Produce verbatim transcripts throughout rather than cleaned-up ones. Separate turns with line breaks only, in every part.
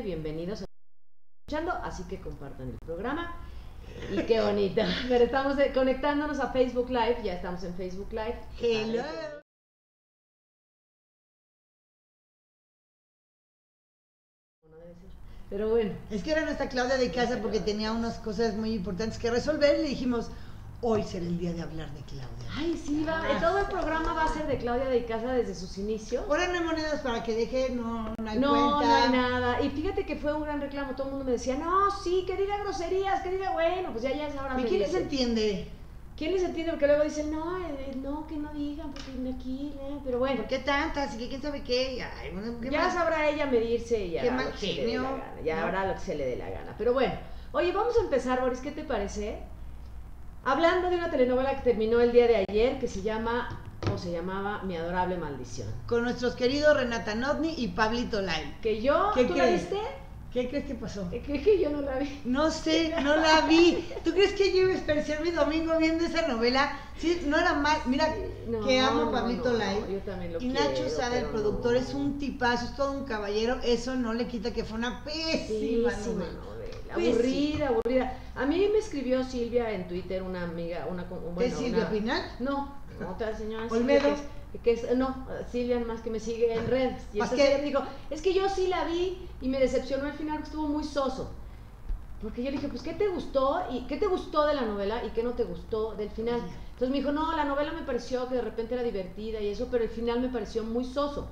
bienvenidos a escuchando, así que compartan el programa. Y qué bonito. Pero estamos conectándonos a Facebook Live, ya estamos en Facebook Live.
Hello.
Pero bueno.
Es que era nuestra Claudia de casa porque tenía unas cosas muy importantes que resolver y le dijimos, hoy será el día de hablar de Claudia.
Ay, sí, va, ah, todo el programa va a ser de Claudia de casa desde sus inicios.
Ahora no hay monedas para que deje, no, no hay
no,
cuenta.
No, hay nada. Y fíjate que fue un gran reclamo, todo el mundo me decía, no, sí, que diga groserías, que diga, bueno, pues ya, ya es ahora.
¿Y quién les entiende?
¿Quién les entiende? Porque luego dicen, no, eh, no, que no digan, porque aquí, eh, pero bueno.
¿Por qué tantas? ¿Y que quién sabe qué? Ay, bueno, ¿qué
ya
más?
sabrá ella medirse y ya
qué
hará
mal
lo que se le dé
genio.
la gana. Ya
¿no?
habrá lo que se le dé la gana. Pero bueno, oye, vamos a empezar, Boris, ¿qué te parece? Hablando de una telenovela que terminó el día de ayer, que se llama, o se llamaba Mi Adorable Maldición.
Con nuestros queridos Renata Notni y Pablito Lai.
Que yo, ¿tú la viste?
¿Qué crees que pasó?
¿Qué que yo no la vi?
No sé, no la vi. ¿Tú crees que yo iba a desperdiciar mi domingo viendo esa novela? Sí, no era mal. Mira, no, que amo a Pablito
no,
Lai.
No, yo también lo
y
quiero,
Nacho Sada, el productor,
no.
es un tipazo, es todo un caballero. Eso no le quita que fue una pésima,
pésima
novela.
novela. Aburrida, aburrida. A mí me escribió Silvia en Twitter, una amiga, una bueno,
¿Qué es Silvia
una,
Pinal?
No, otra señora.
Olmedo.
Silvia, que es, que es, no, Silvia más que me sigue en redes. Y
entonces
ella me dijo, es que yo sí la vi y me decepcionó al final, que estuvo muy soso. Porque yo le dije, pues, ¿qué te gustó? y ¿Qué te gustó de la novela y qué no te gustó del final? Entonces me dijo, no, la novela me pareció que de repente era divertida y eso, pero el final me pareció muy soso.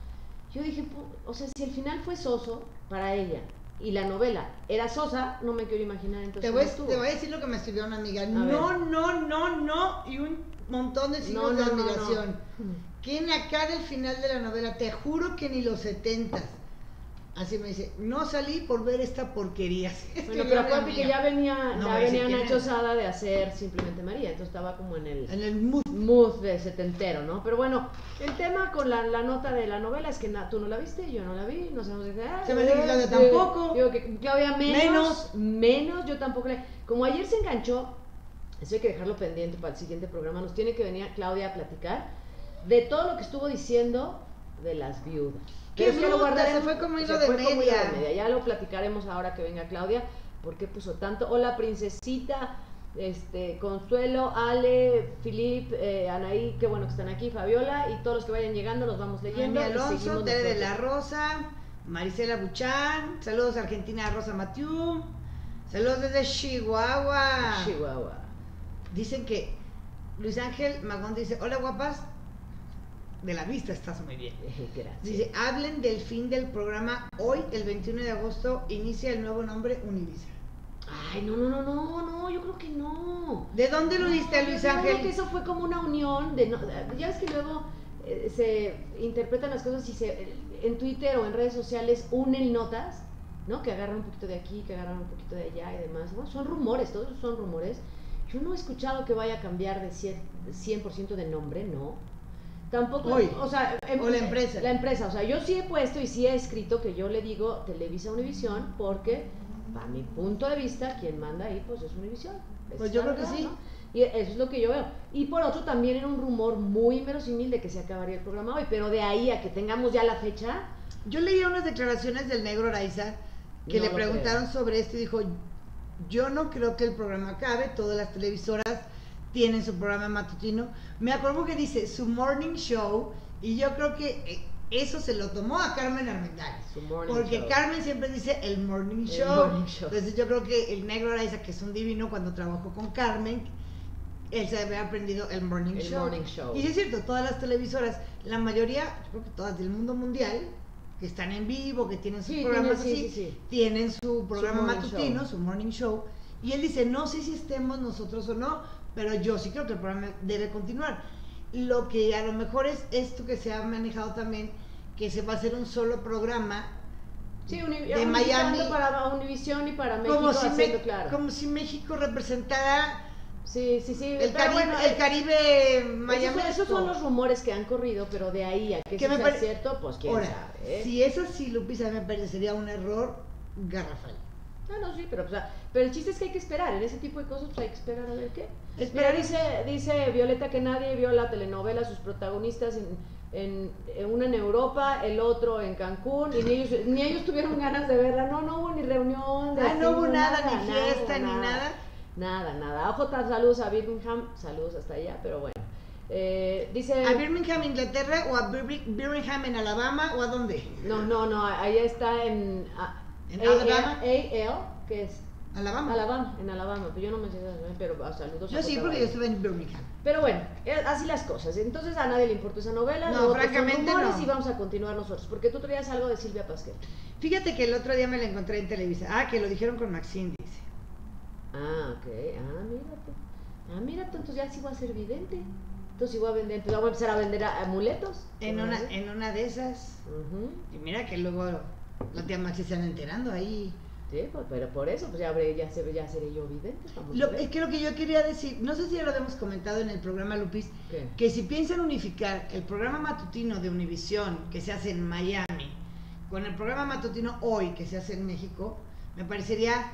Yo dije, o sea, si el final fue soso para ella y la novela era sosa, no me quiero imaginar entonces.
Te voy, te voy a decir lo que me escribió una amiga. A no, ver. no, no, no, y un montón de signos no, no, de admiración. No, no. ¿Quién acá del final de la novela? Te juro que ni los setentas. Así me dice, no salí por ver esta porquería.
Bueno, pero acuérdate que ya venía, no, ya venía Nacho Sada de hacer Simplemente María, entonces estaba como en el,
en el mood.
mood de setentero, ¿no? Pero bueno, el tema con la, la nota de la novela es que na, tú no la viste, yo no la vi, no sabemos de qué.
Se me dice que Claudia tampoco.
Digo que Claudia menos, menos, menos, yo tampoco le. Como ayer se enganchó, eso hay que dejarlo pendiente para el siguiente programa, nos tiene que venir Claudia a platicar de todo lo que estuvo diciendo de las viudas.
¿Qué bruta? Se fue como hilo de media.
media. Ya lo platicaremos ahora que venga Claudia. ¿Por qué puso tanto? Hola, princesita, este, Consuelo, Ale, Filip, eh, Anaí, qué bueno que están aquí, Fabiola, y todos los que vayan llegando los vamos leyendo.
Mami Alonso, Tere de la Rosa, Marisela Buchan, saludos a Argentina, Rosa Matiu, saludos desde Chihuahua.
Chihuahua.
Dicen que Luis Ángel Magón dice, hola guapas. De la vista estás muy bien.
Gracias.
Dice, hablen del fin del programa. Hoy, el veintiuno de agosto, inicia el nuevo nombre Univisa.
Ay, no, no, no, no, no, yo creo que no.
¿De dónde lo diste,
no,
Luis
yo
Ángel?
Creo que eso fue como una unión de, no, ya ves que luego eh, se interpretan las cosas y se en Twitter o en redes sociales unen notas, ¿no? Que agarran un poquito de aquí, que agarran un poquito de allá y demás. Bueno, son rumores, todos son rumores. Yo no he escuchado que vaya a cambiar de cien por ciento de nombre, no. Tampoco,
Hoy,
o sea, em,
o la empresa.
La empresa, o sea, yo sí he puesto y sí he escrito que yo le digo Televisa Univisión porque, a mi punto de vista, quien manda ahí, pues es Univisión.
Pues yo creo que sí.
¿no? Y eso es lo que yo veo. Y por otro, también era un rumor muy inverosímil de que se acabaría el programa hoy, pero de ahí a que tengamos ya la fecha.
Yo leía unas declaraciones del Negro Araiza que
no
le preguntaron
creo.
sobre esto y dijo, yo no creo que el programa acabe, todas las televisoras tienen su programa matutino. Me acuerdo que dice su morning show y yo creo que eso se lo tomó a Carmen Armendáriz. Porque
show.
Carmen siempre dice el morning,
el
show.
morning show.
Entonces yo creo que el Negro Araiza, que es un divino, cuando trabajó con Carmen, él se había aprendido el morning,
el
show.
morning show.
Y es cierto, todas las televisoras, la mayoría, yo creo que todas del mundo mundial, que están en vivo, que tienen sus
sí,
programas
tiene,
así,
sí, sí, sí.
tienen su programa
su
matutino,
show.
su morning show. Y él dice, no sé si estemos nosotros o no, pero yo sí creo que el programa debe continuar. Lo que a lo mejor es esto que se ha manejado también, que se va a hacer un solo programa
sí, uni
de Miami
para Univisión y para México,
como si,
haciendo,
me,
claro.
como si México representara
sí, sí, sí,
el, Caribe,
bueno,
el Caribe Miami.
Esos, esos son los rumores que han corrido, pero de ahí a que, que eso sea pare... cierto, pues quién
Ahora,
sabe. ¿eh?
Si es así, Lupisa, me parecería un error garrafal.
No, no, sí, pero, o sea, pero el chiste es que hay que esperar, en ese tipo de cosas pues hay que esperar a ver qué.
Esperar.
Mira, dice, dice Violeta que nadie vio la telenovela, sus protagonistas en, en, en una en Europa, el otro en Cancún, y ni ellos, ni ellos tuvieron ganas de verla. No, no hubo ni reunión. De
ah,
así,
no hubo nada,
nada,
ni fiesta,
nada,
ni nada.
Nada, nada. Ojo, saludos a Birmingham, saludos hasta allá, pero bueno. Eh, dice...
¿A Birmingham, Inglaterra, o a Bir Birmingham en Alabama, o a dónde?
No, no, no, allá está en... A,
¿En
A
Alabama?
A L, que es...
Alabama.
Alabama, en Alabama, pero yo no me sé, pero ah, saludos.
Yo sí, porque yo estuve en Birmingham.
Pero bueno, así las cosas. Entonces a nadie le importó esa novela.
No, francamente no.
Y vamos a continuar nosotros, porque tú traías algo de Silvia Pasquel.
Fíjate que el otro día me la encontré en Televisa. Ah, que lo dijeron con Maxine, dice.
Ah, ok. Ah, mírate. Ah, mírate, entonces ya sí voy a ser vidente. Entonces sí voy a vender, pues voy a empezar a vender amuletos.
En una, en una de esas.
Uh-huh.
Y mira que luego la tía Maxi se están enterando ahí.
Sí, pues, pero por eso, pues ya, habré, ya, seré, ya seré yo vidente.
Lo, es que lo que yo quería decir, no sé si ya lo habíamos comentado en el programa, Lupis,
¿qué?
Que si piensan unificar el programa matutino de Univisión, que se hace en Miami, con el programa matutino Hoy, que se hace en México, me parecería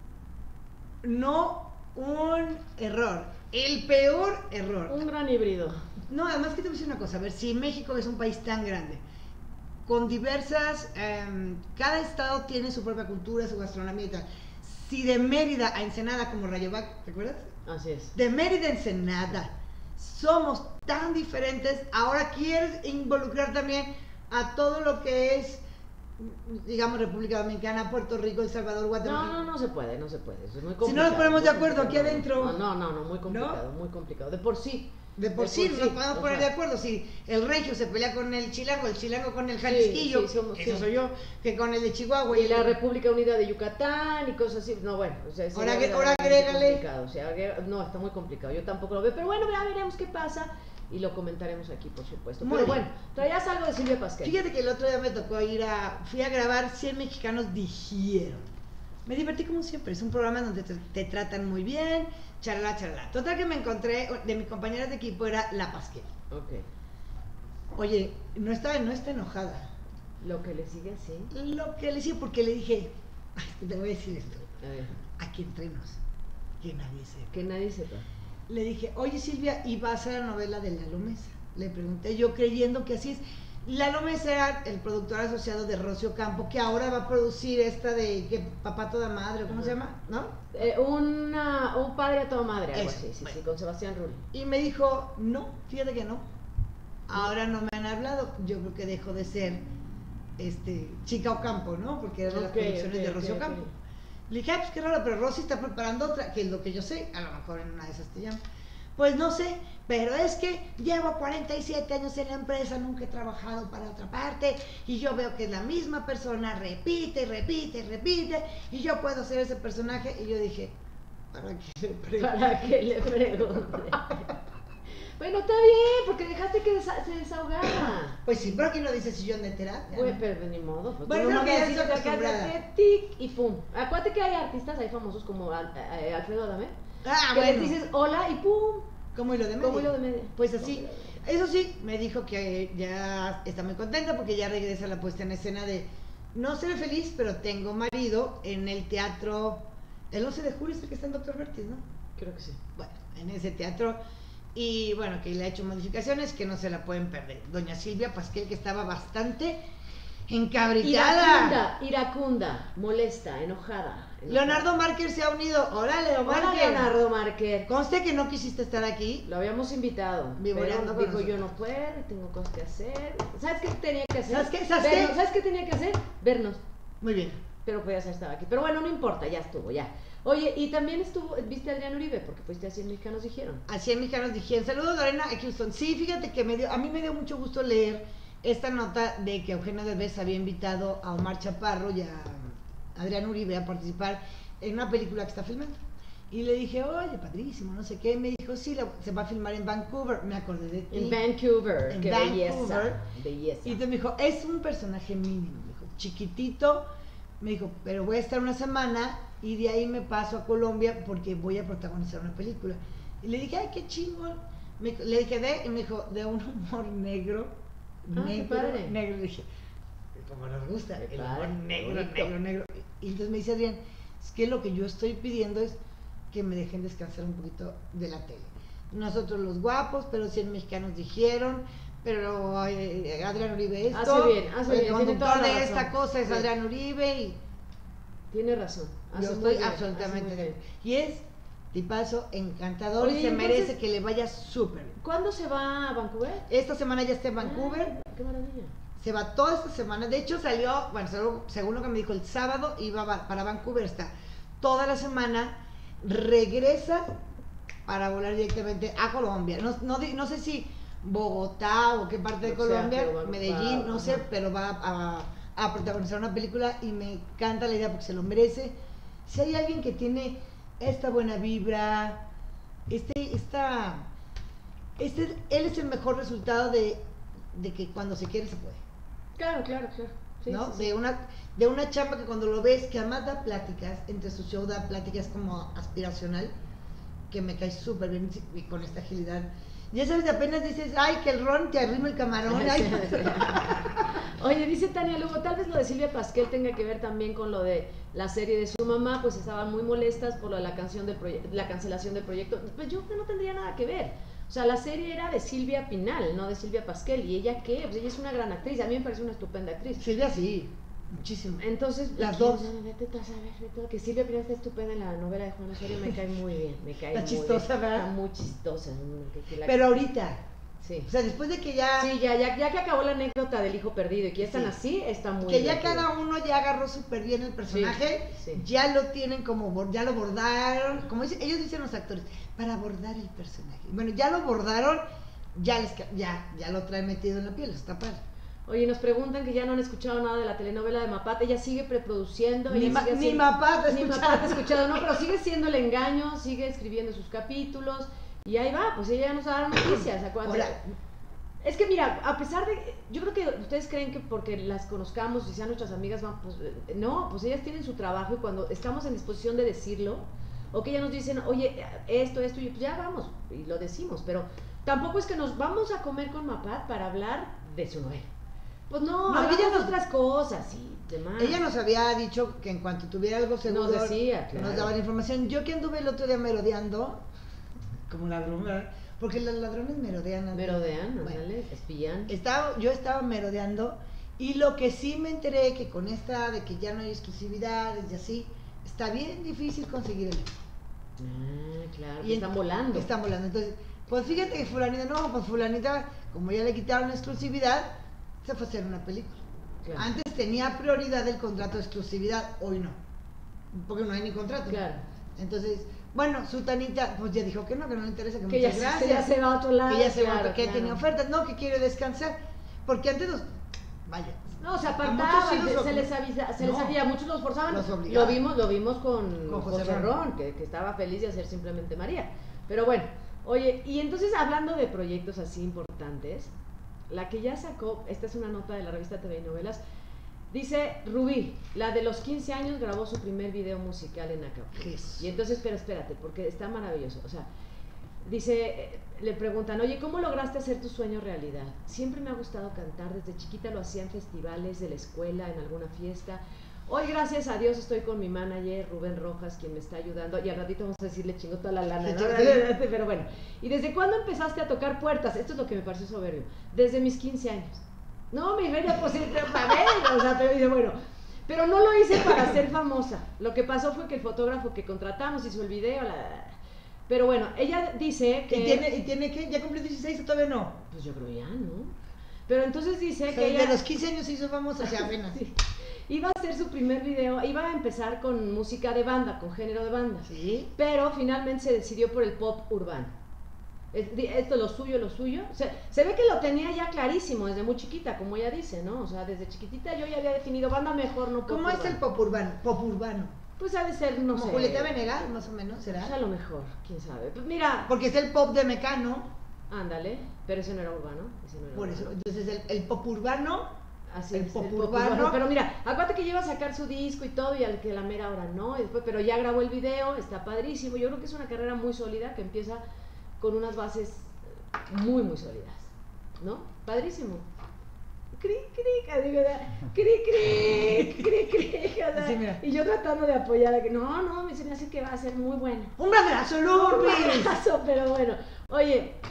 no un error, el peor error.
Un gran híbrido.
No, además que te voy a decir una cosa, a ver, si México es un país tan grande, con diversas, um, cada estado tiene su propia cultura, su gastronomía y tal. Si de Mérida a Ensenada, como Rayovac, ¿te acuerdas?
Así es.
De Mérida a Ensenada, somos tan diferentes, ahora quieres involucrar también a todo lo que es, digamos, República Dominicana, Puerto Rico, El Salvador, Guatemala.
No, no, no se puede, no se puede, eso es muy complicado.
Si no nos ponemos de acuerdo aquí
no,
adentro.
No, no, no, no, muy complicado, ¿no? Muy complicado, de por sí.
De por, de sí, por sí, nos podemos poner sea, de acuerdo. Si el regio se pelea con el chilango, el chilango con el jalisquillo, sí, sí, somos, eso sí. soy yo, que con el de Chihuahua.
Y, y la República Unida de Yucatán y cosas así. No, bueno, o sea,
ahora, que, ahora agrégale.
O sea, no, está muy complicado. Yo tampoco lo veo, pero bueno, ya veremos qué pasa y lo comentaremos aquí, por supuesto. Muy pero bien. Bueno, traías algo de Silvia Pasquel.
Fíjate que el otro día me tocó ir a, fui a grabar cien mexicanos dijeron. Me divertí como siempre, es un programa donde te, te tratan muy bien, charla, charla. Total que me encontré, de mis compañeras de equipo era la Pasquel.
Ok.
Oye, no está, no está enojada.
Lo que le sigue así.
Lo que le sigue, porque le dije, ay, te voy a decir esto,
a ver.
Aquí entre nos, que nadie sepa.
Que nadie sepa.
Le dije, oye Silvia, ¿y va a ser la novela de Lalo Mesa? Le pregunté yo creyendo que así es. Lalo Mesa era el productor asociado de Rocío Campo, que ahora va a producir esta de que Papá Toda Madre, ¿cómo uh-huh. se llama? ¿No?
Eh, una, un padre a toda madre, algo
Eso,
así, sí,
bueno.
sí, con Sebastián Rulli.
Y me dijo, no, fíjate que no. Ahora no me han hablado, yo creo que dejo de ser este Chica Ocampo, ¿no? Porque era de las okay, producciones okay, de Rocío okay, Campo. Okay. Le dije, ah, pues qué raro, pero Rosy está preparando otra, que es lo que yo sé, a lo mejor en una de esas te llamo. Pues no sé, pero es que llevo cuarenta y siete años en la empresa, nunca he trabajado para otra parte, y yo veo que es la misma persona, repite, repite, repite, y yo puedo ser ese personaje, y yo dije, ¿para qué le pregunte?
¿Para qué le pregunte? Bueno, está bien, porque dejaste que desa se desahogara.
Pues sí, pero aquí no dice sillón de terapia.
Pues, ¿no? Pero ni modo. Pues,
bueno, no, que ya estoy acostumbrada.
Tic y pum. Acuérdate que hay artistas, hay famosos como Alfredo Adame,
ah,
que
bueno.
les dices hola y pum.
Como hilo de media.
Como hilo de media.
Pues así. Eso sí, me dijo que ya está muy contenta porque ya regresa a la puesta en escena de no seré feliz, pero tengo marido en el teatro. El once de julio es el que está en Doctor Vertis, ¿no?
Creo que sí.
Bueno, en ese teatro. Y bueno, que le ha hecho modificaciones que no se la pueden perder. Doña Silvia Pasquel, que estaba bastante encabritada.
Iracunda, iracunda, molesta, enojada, enojada.
Leonardo Márquez se ha unido. Hola, Leo Márquez.
Hola, Leonardo Márquez.
Conste que no quisiste estar aquí.
Lo habíamos invitado.
Vivoreando
pero dijo, yo no puedo, tengo cosas que hacer. ¿Sabes qué tenía que hacer?
¿Sabes qué? ¿Sabes
Vernos.
qué?
¿Sabes qué tenía que hacer? Vernos.
Muy bien.
Pero podía ser estaba aquí. Pero bueno, no importa, ya estuvo, ya. Oye, y también estuvo, ¿viste a Adrián Uribe? Porque fuiste a cien mexicanos dijeron.
A cien mexicanos dijeron. Saludos, Lorena Houston. Sí, fíjate que me dio, a mí me dio mucho gusto leer esta nota de que Eugenio Derbez había invitado a Omar Chaparro y a Adrián Uribe a participar en una película que está filmando. Y le dije, oye, padrísimo, no sé qué. Me dijo, sí, la, se va a filmar en Vancouver. Me acordé de ti.
En Vancouver,
en
qué
Vancouver.
belleza, belleza.
Y entonces me dijo, es un personaje mínimo, me dijo, chiquitito. Me dijo, pero voy a estar una semana y de ahí me paso a Colombia porque voy a protagonizar una película. Y le dije, ay, qué chingón. Me, le dije, de, y me dijo, de un humor negro.
Ah,
negro, negro. Le dije, como nos gusta,
qué
el
padre,
humor negro,
bonito.
negro, negro. Y entonces me dice Adrián, es que lo que yo estoy pidiendo es que me dejen descansar un poquito de la tele. Nosotros los guapos, pero cien mexicanos dijeron, pero eh, Adrián Uribe esto,
hace bien, hace
el
bien,
conductor de esta cosa es sí. Adrián Uribe y
tiene razón.
Yo estoy bien, absolutamente bien. Y es tipazo encantador. Oye, y se entonces, merece que le vaya súper bien.
¿Cuándo se va a Vancouver?
Esta semana ya está en Vancouver.
Ay, qué maravilla.
Se va toda esta semana. De hecho salió, bueno, según lo que me dijo el sábado, iba para Vancouver, está toda la semana, regresa para volar directamente a Colombia. No, no, no sé si Bogotá o qué parte de o Colombia, sea, Medellín, va, no ajá. sé, pero va a, a protagonizar una película y me encanta la idea porque se lo merece. Si hay alguien que tiene esta buena vibra, este, esta, este, él es el mejor resultado de, de que cuando se quiere se puede.
Claro, claro, claro. Sí,
¿no?
Sí,
de
sí.
una de una chamba que cuando lo ves, que además da pláticas, entre su show da pláticas como aspiracional, que me cae súper bien y con esta agilidad. Ya sabes, de apenas dices, ay, que el ron te arrima el camarón. Ay.
Oye, dice Tania Lugo, tal vez lo de Silvia Pasquel tenga que ver también con lo de la serie de su mamá, pues estaban muy molestas por lo de la, canción del la cancelación del proyecto. Pues yo creo que no tendría nada que ver. O sea, la serie era de Silvia Pinal, no de Silvia Pasquel. ¿Y ella qué? Pues ella es una gran actriz. A mí me parece una estupenda actriz.
Silvia sí, muchísimo.
Entonces,
las dos.
Vete tú a saber, vete, que Silvia Pinal está estupenda en la novela de Juan Osorio, me cae muy bien. Me cae
la
muy
chistosa,
bien.
¿verdad?
Está muy chistosa. Que, que la...
Pero ahorita.
Sí.
O sea, después de que ya...
Sí, ya, ya, ya que acabó la anécdota del hijo perdido y que ya están sí. así, está muy
Que
bien.
ya cada uno ya agarró súper bien el personaje, sí, sí. ya lo tienen como, ya lo bordaron, como dicen, ellos dicen los actores, para bordar el personaje. Bueno, ya lo bordaron, ya les ya, ya lo traen metido en la piel, está padre.
Oye, nos preguntan que ya no han escuchado nada de la telenovela de Mapat, ella sigue preproduciendo.
Ni, ma,
sigue
ni Mapat ha
ni Mapat ha escuchado, no, pero sigue siendo el engaño, sigue escribiendo sus capítulos. Y ahí va, pues ella ya nos va a dar noticias, acuérdate. Ahora, es que mira, a pesar de, yo creo que ustedes creen que porque las conozcamos y sean nuestras amigas, van, pues no, pues ellas tienen su trabajo y cuando estamos en disposición de decirlo, o que ellas nos dicen, oye, esto, esto, y pues ya vamos, y lo decimos, pero tampoco es que nos vamos a comer con Mapat para hablar de su novela. Pues no, no ella nos otras cosas y demás.
Ella nos había dicho que en cuanto tuviera algo seguro,
nos decía, claro.
Nos daba la información. Yo que anduve el otro día merodeando, como ladrón, porque los ladrones merodean.
Merodean, bueno, ándale, espían.
Estaba, yo estaba merodeando y lo que sí me enteré que con esta de que ya no hay exclusividades y así, está bien difícil conseguir el
Ah, claro,
y
están volando.
Están volando. Entonces, pues fíjate que fulanita, no, pues fulanita, como ya le quitaron la exclusividad, se fue a hacer una película. Claro. Antes tenía prioridad el contrato de exclusividad, hoy no, porque no hay ni contrato.
Claro.
Entonces, bueno, su Tanita, pues ya dijo que no, que no le interesa, que,
que
muchas
ya
gracias.
Que ya se va a otro lado.
Que ya se
claro,
va, que
claro.
tenía ofertas, no, que quiere descansar, porque antes los, vaya.
No, se apartaban, sí se, se les avisa, se no, les había, muchos los forzaban.
Los
lo vimos, lo vimos con,
con José,
José Ron, que, que estaba feliz de hacer simplemente María. Pero bueno, oye, y entonces hablando de proyectos así importantes, la que ya sacó, esta es una nota de la revista T V y Novelas, dice Rubí, la de los quince años grabó su primer video musical en Acapulco. Y entonces, pero espérate, porque está maravilloso, o sea, dice, le preguntan, oye, ¿cómo lograste hacer tu sueño realidad? Siempre me ha gustado cantar, desde chiquita lo hacía en festivales de la escuela, en alguna fiesta. Hoy, gracias a Dios, estoy con mi manager, Rubén Rojas, quien me está ayudando, y al ratito vamos a decirle chingo toda la lana, ¿no? Pero bueno, ¿y desde cuándo empezaste a tocar puertas? Esto es lo que me pareció soberbio. Desde mis quince años. No, mi reina, pues, para ver, o sea, pero dice, bueno, pero no lo hice para ser famosa. Lo que pasó fue que el fotógrafo que contratamos hizo el video, la, la, la. Pero bueno, ella dice que...
¿Y tiene, y tiene que? ¿Ya cumplió dieciséis o todavía no?
Pues yo creo ya, ¿no? Pero entonces dice o sea, que
ella...
de
los quince años se hizo famosa, o sea, apenas.
Sí. Iba a hacer su primer video, iba a empezar con música de banda, con género de banda.
Sí.
Pero finalmente se decidió por el pop urbano. Esto es lo suyo, lo suyo. Se, se ve que lo tenía ya clarísimo desde muy chiquita, como ella dice, ¿no? O sea, desde chiquitita yo ya había definido banda mejor, no pop
¿Cómo
urbano.
Es el pop urbano? Pop urbano.
Pues ha de ser, no
como
sé.
Julieta Venegas, más o menos, ¿será?
Pues a lo mejor, quién sabe. Pues mira.
Porque es el pop de Mecano.
Ándale, pero ese no era urbano. Ese no era
Por
urbano.
eso, entonces el, el pop urbano.
Así
el
es,
pop
el
urbano.
pop urbano. Pero mira, acuérdate que lleva a sacar su disco y todo, y al que la mera hora no, y después, pero ya grabó el video, está padrísimo. Yo creo que es una carrera muy sólida que empieza con unas bases muy, muy sólidas, ¿no? Padrísimo. Cri, cri, digo, cri, cri, cri, cri, o sea, sí, y yo tratando de apoyar a que no, no, me se me hace que va a ser muy bueno.
¡Un abrazo, Lourdes!
Un abrazo, pero bueno. Oye,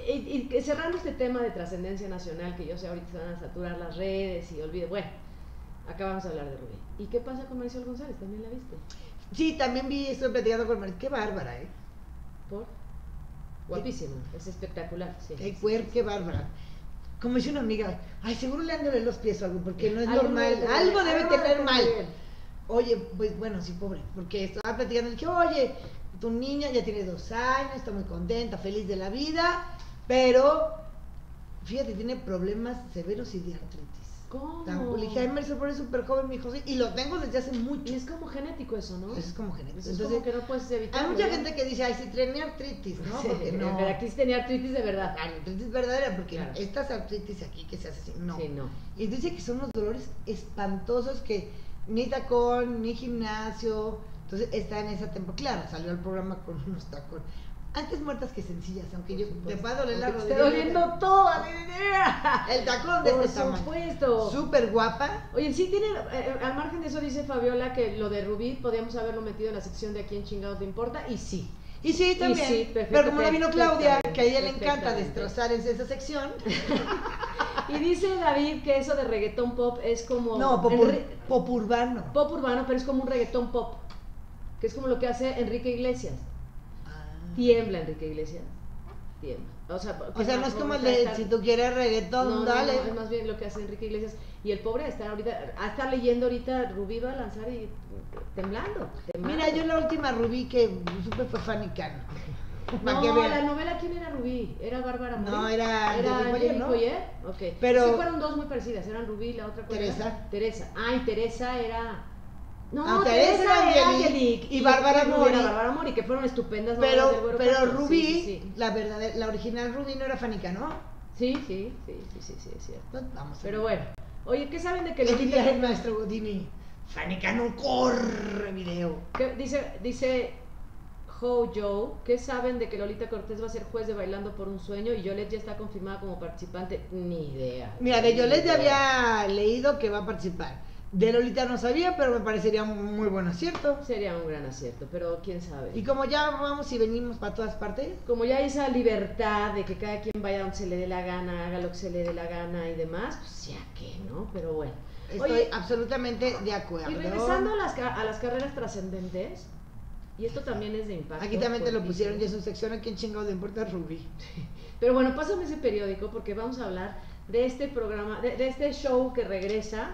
y, y cerrando este tema de trascendencia nacional, que yo sé ahorita se van a saturar las redes y olvide, bueno, acá vamos a hablar de Rubí. ¿Y qué pasa con Marisol González? ¿También la viste?
Sí, también vi, estoy platicando con Marisol, qué bárbara, ¿eh?
¿Por? Guapísima, es espectacular, sí.
Qué cuer, qué bárbara. Como dice una amiga, ay, seguro le han de ver los pies o algo, porque no es
Algo
normal,
debe
algo
tener,
debe
algo
tener
debe
mal.
tener.
Oye, pues bueno, sí, pobre, porque estaba platicando, dije, oye, tu niña ya tiene dos años, está muy contenta, feliz de la vida, pero, fíjate, tiene problemas severos y de artritis.
¿Cómo?
Tan- Le dije, ay, Marisol, por eso súper joven, mi hijo, sí, y lo tengo desde hace mucho.
Y es como genético eso, ¿no?
Eso es como genético.
Eso es
Entonces,
como que no puedes evitar.
hay mucha gente que dice, ay, si tiene artritis, ¿no?
Sí,
Porque no.
pero aquí sí tenía artritis de verdad.
La artritis verdadera, porque
Claro.
estas artritis aquí que se hace así, no.
Sí, no.
Y dice que son unos dolores espantosos que ni tacón, ni gimnasio. Entonces está en esa temporada. Claro, salió al programa con unos tacones. Antes muertas que sencillas, aunque yo te va a doler la
Aunque te
rodilla.
esté doliendo toda la idea.
El tacón de
Por
este tamaño.
supuesto.
Súper guapa.
Oye, sí tiene, eh, al margen de eso dice Fabiola que lo de Rubí podíamos haberlo metido en la sección de a quién chingados te importa, y sí.
Y sí, también.
sí,
pero como no vino Claudia, que a ella le encanta
perfectamente.
destrozar en esa sección.
Y dice David que eso de reggaetón pop es como...
No, popur,
Enri-
popurbano.
pop urbano, pero es como un reggaetón pop, que es como lo que hace Enrique Iglesias.
Ah.
Tiembla Enrique Iglesias, tiembla. O sea,
O sea, no es como el
de
de si tú quieres reggaetón,
no, no,
dale.
no, es más bien lo que hace Enrique Iglesias. Y el pobre está ahorita, a estar leyendo ahorita, Rubí va a lanzar y temblando, temblando.
Mira, yo la última Rubí que supe fue Fanny Cano. Pa'
No,
que vean.
la novela, ¿quién era Rubí? ¿Era Bárbara Mori?
No, era
¿Era
Angelique Boyer,
Angelique
¿no?
Boyer? Ok.
Pero-
Sí fueron dos muy parecidas, eran Rubí y la otra ¿cuál era?
Teresa.
Teresa. Ay, Teresa era... No,
Ah,
Teresa,
Teresa
era
Angelique
Angelique.
y Bárbara
Rubí
Mori.
era Bárbara Mori, que fueron estupendas novelas del
Pero,
Güero
pero
Castro.
Rubí,
Sí, sí, sí.
la verdadera, la original Rubí no era Fanny Cano.
Sí, sí, sí, sí, sí, sí, es cierto.
Pues vamos a
Pero
ver.
bueno, oye, ¿qué saben de que
Le
Lolita...
diría el maestro Godini, Fanny Cano corre video.
¿Qué dice, dice Ho Joe, ¿qué saben de que Lolita Cortés va a ser juez de Bailando por un Sueño y Yolette ya está confirmada como participante? Ni idea.
Mira, de
Ni
Yolette ya
idea.
había leído que va a participar. De Lolita no sabía, pero me parecería un muy buen acierto.
Sería un gran acierto, pero quién sabe.
Y como ya vamos y venimos para todas partes,
Como ya hay esa libertad de que cada quien vaya donde se le dé la gana, haga lo que se le dé la gana y demás, pues ya que, ¿no? Pero bueno.
estoy
Oye,
absolutamente de acuerdo.
y regresando a las, ca- a las carreras trascendentes, y esto también es de impacto.
Aquí también te lo
fuertísimo.
pusieron ya en su sección, ¿a quién chingado le importa Rubí?
Pero bueno, pásame ese periódico porque vamos a hablar de este programa, de, de este show que regresa,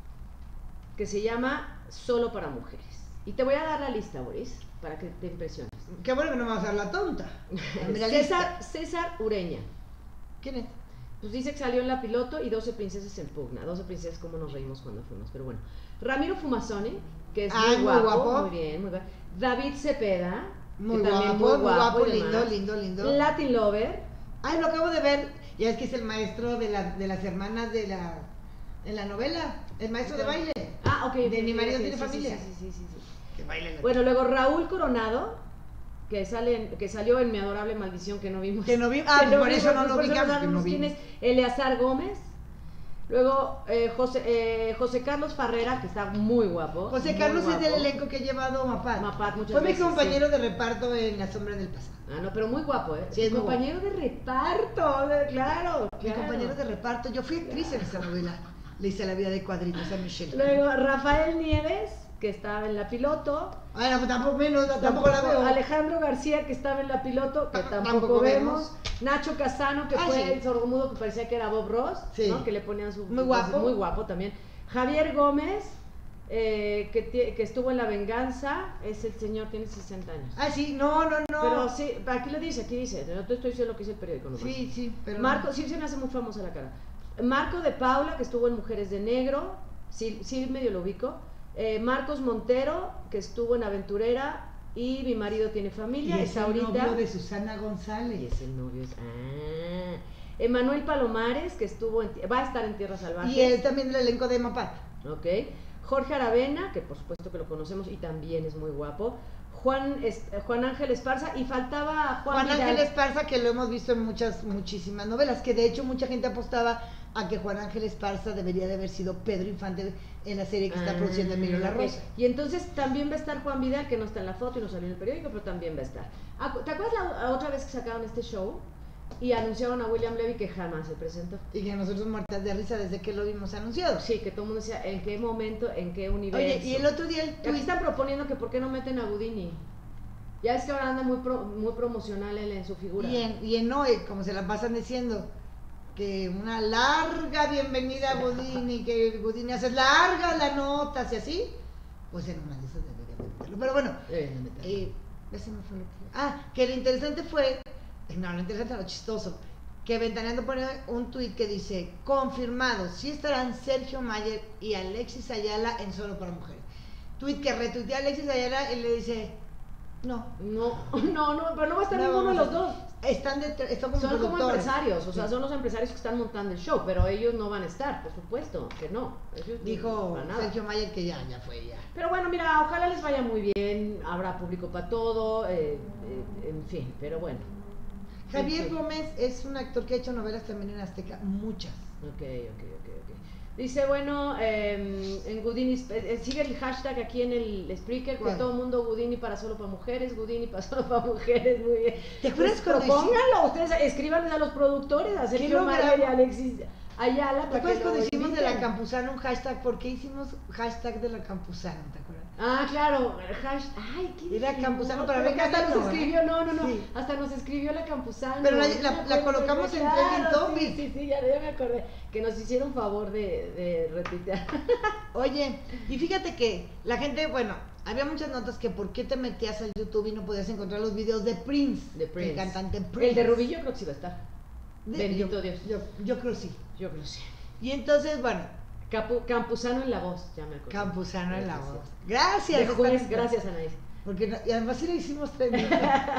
que se llama Solo para Mujeres. Y te voy a dar la lista, Boris, para que te impresiones.
Qué bueno que no me vas a dar la tonta. Dame la
César,
lista.
César Ureña.
¿Quién es?
Pues dice que salió en la piloto y doce princesas en pugna. doce princesas, como nos reímos cuando fuimos, pero bueno. Ramiro Fumasoni, que es
Ay,
muy
muy
guapo,
guapo.
muy bien, muy guapo. David Cepeda,
Muy
que
guapo,
también
muy guapo,
y
lindo,
demás.
lindo, lindo.
Latin Lover.
Ay, lo acabo de ver. Ya es que es el maestro de, la, de las hermanas de la, de la novela. El maestro de baile.
Ah, ok.
De Mi
ok,
marido
ok,
tiene
sí, sí,
familia.
Sí, sí, sí, sí.
Que baile la-
Bueno, luego Raúl Coronado, que sale en- que salió en Mi Adorable Maldición, que no vimos.
Que no vi- ah,
Que
pues por eso no
vimos,
lo
por eso
ubicamos, que
sabemos
no
quién
vimos.
es. Eleazar Gómez. Luego eh, José, eh, José Carlos Farrera, que está muy guapo.
José
muy
Carlos es
guapo.
del elenco que ha llevado Mapat.
Mapat muchas
Fue mi
veces,
compañero de reparto en La Sombra del Pasado.
Ah, no, pero muy guapo, ¿eh?
Sí, es muy
compañero de reparto, de- claro.
Mi
claro.
compañero de reparto. Yo fui actriz en esa novela. Le hice La vida de cuadritos a Michelle.
Luego Rafael Nieves, que estaba en la piloto.
Ay, no, pues tampoco menos, tampoco la veo.
Alejandro García, que estaba en la piloto, que
Tam-
tampoco,
tampoco
vemos.
vemos.
Nacho Casano, que
Ah,
fue
sí.
el sordomudo que parecía que era Bob Ross,
Sí.
¿no? Que le ponían su...
Muy guapo.
Muy guapo también. Javier Gómez, eh, que, tie- que estuvo en La Venganza, es el señor, tiene sesenta años.
Ah, sí, no, no, no.
Pero sí, aquí lo dice, aquí dice, no te estoy diciendo lo que dice el periódico nomás.
Sí, sí, pero.
Marco, sí se me hace muy famosa la cara. Marco de Paula, que estuvo en Mujeres de Negro, sí, sí medio lo ubico. Eh, Marcos Montero, que estuvo en Aventurera, y Mi marido tiene familia,
Y es
está
el
ahorita.
novio de Susana González.
Y es el novio. es- Ah. Emanuel Palomares, que estuvo en, va a estar en Tierra Salvaje.
Y él también del elenco de Mapat.
Ok. Jorge Aravena, que por supuesto que lo conocemos y también es muy guapo. Juan, es- Juan Ángel Esparza, y faltaba Juan,
Juan
Vidal.
Ángel Esparza, que lo hemos visto en muchas, muchísimas novelas, que de hecho mucha gente apostaba a que Juan Ángel Esparza debería de haber sido Pedro Infante en la serie que está
Ah,
produciendo Emilio La
ok.
Rosa.
Y entonces también va a estar Juan Vidal, que no está en la foto y no salió en el periódico, pero también va a estar. Ah, ¿te acuerdas la, la otra vez que sacaron este show? y anunciaron a William Levy que jamás se presentó.
Y que nosotros muertas de risa desde que lo vimos anunciado.
Sí, que todo el mundo decía, ¿en qué momento, en qué universo?
Oye, y el otro día el
tweet... Aquí están proponiendo que por qué no meten a Houdini. Ya es que ahora anda muy pro, muy promocional él en su figura.
Y en, y en Noé, como se la pasan diciendo, que una larga bienvenida a Houdini, que Houdini hace larga la nota, y así, pues en una de esas debería meterlo. Pero bueno, eh, ese no fue lo que... Ah, que lo interesante fue, no, lo interesante, lo chistoso, que Ventaneando pone un tuit que dice, confirmado, sí estarán Sergio Mayer y Alexis Ayala en Solo para Mujeres. Tuit que retuitea a Alexis Ayala y le dice, no.
No, no, no, pero no va a estar no, ninguno de los dos.
Están, de, están como
son como empresarios, o sea, son los empresarios que están montando el show, pero ellos no van a estar, por supuesto, que no. Ellos
dijo no Sergio Mayer que ya, ya fue, ya.
Pero bueno, mira, ojalá les vaya muy bien, habrá público para todo, eh, eh, en fin, pero bueno.
Javier Gómez es un actor que ha hecho novelas también en Azteca, muchas.
Ok, ok, ok, ok. Dice, bueno, eh, en Houdini, eh, sigue el hashtag aquí en el Spreaker, que todo el mundo Houdini para solo para mujeres, Houdini para solo para mujeres, muy bien.
¿Te acuerdas
pues,
cuando
propónganlo, ustedes escríbanles a los productores, a Sergio Mayer y Alexis Ayala.
¿Te acuerdas cuando hicimos de la Campuzano un hashtag? ¿Por qué hicimos hashtag de la Campuzano? ¿Te acuerdas?
Ah, claro, hashtag, ay, ¿qué
era Campuzano para
ver, hasta nos
¿no?
escribió, no, no, no,
sí.
hasta nos escribió la Campuzano.
Pero la, la, la colocamos en Trending Topic.
Sí, sí, sí, ya, ya me acordé, que nos hicieron favor de, de retuitear.
Oye, y fíjate que la gente, bueno, había muchas notas que por qué te metías al YouTube y no podías encontrar los videos de Prince,
de Prince.
el cantante Prince.
El de Rubí yo creo que sí va a estar. De, Bendito
yo,
Dios.
Yo, yo creo sí.
Yo creo sí.
Y entonces, bueno,
Capu, Campuzano en la voz, ya me acuerdo.
Campuzano en la voz. Gracias.
De juez, gracias, Anaís.
Porque no, y además sí le hicimos trending.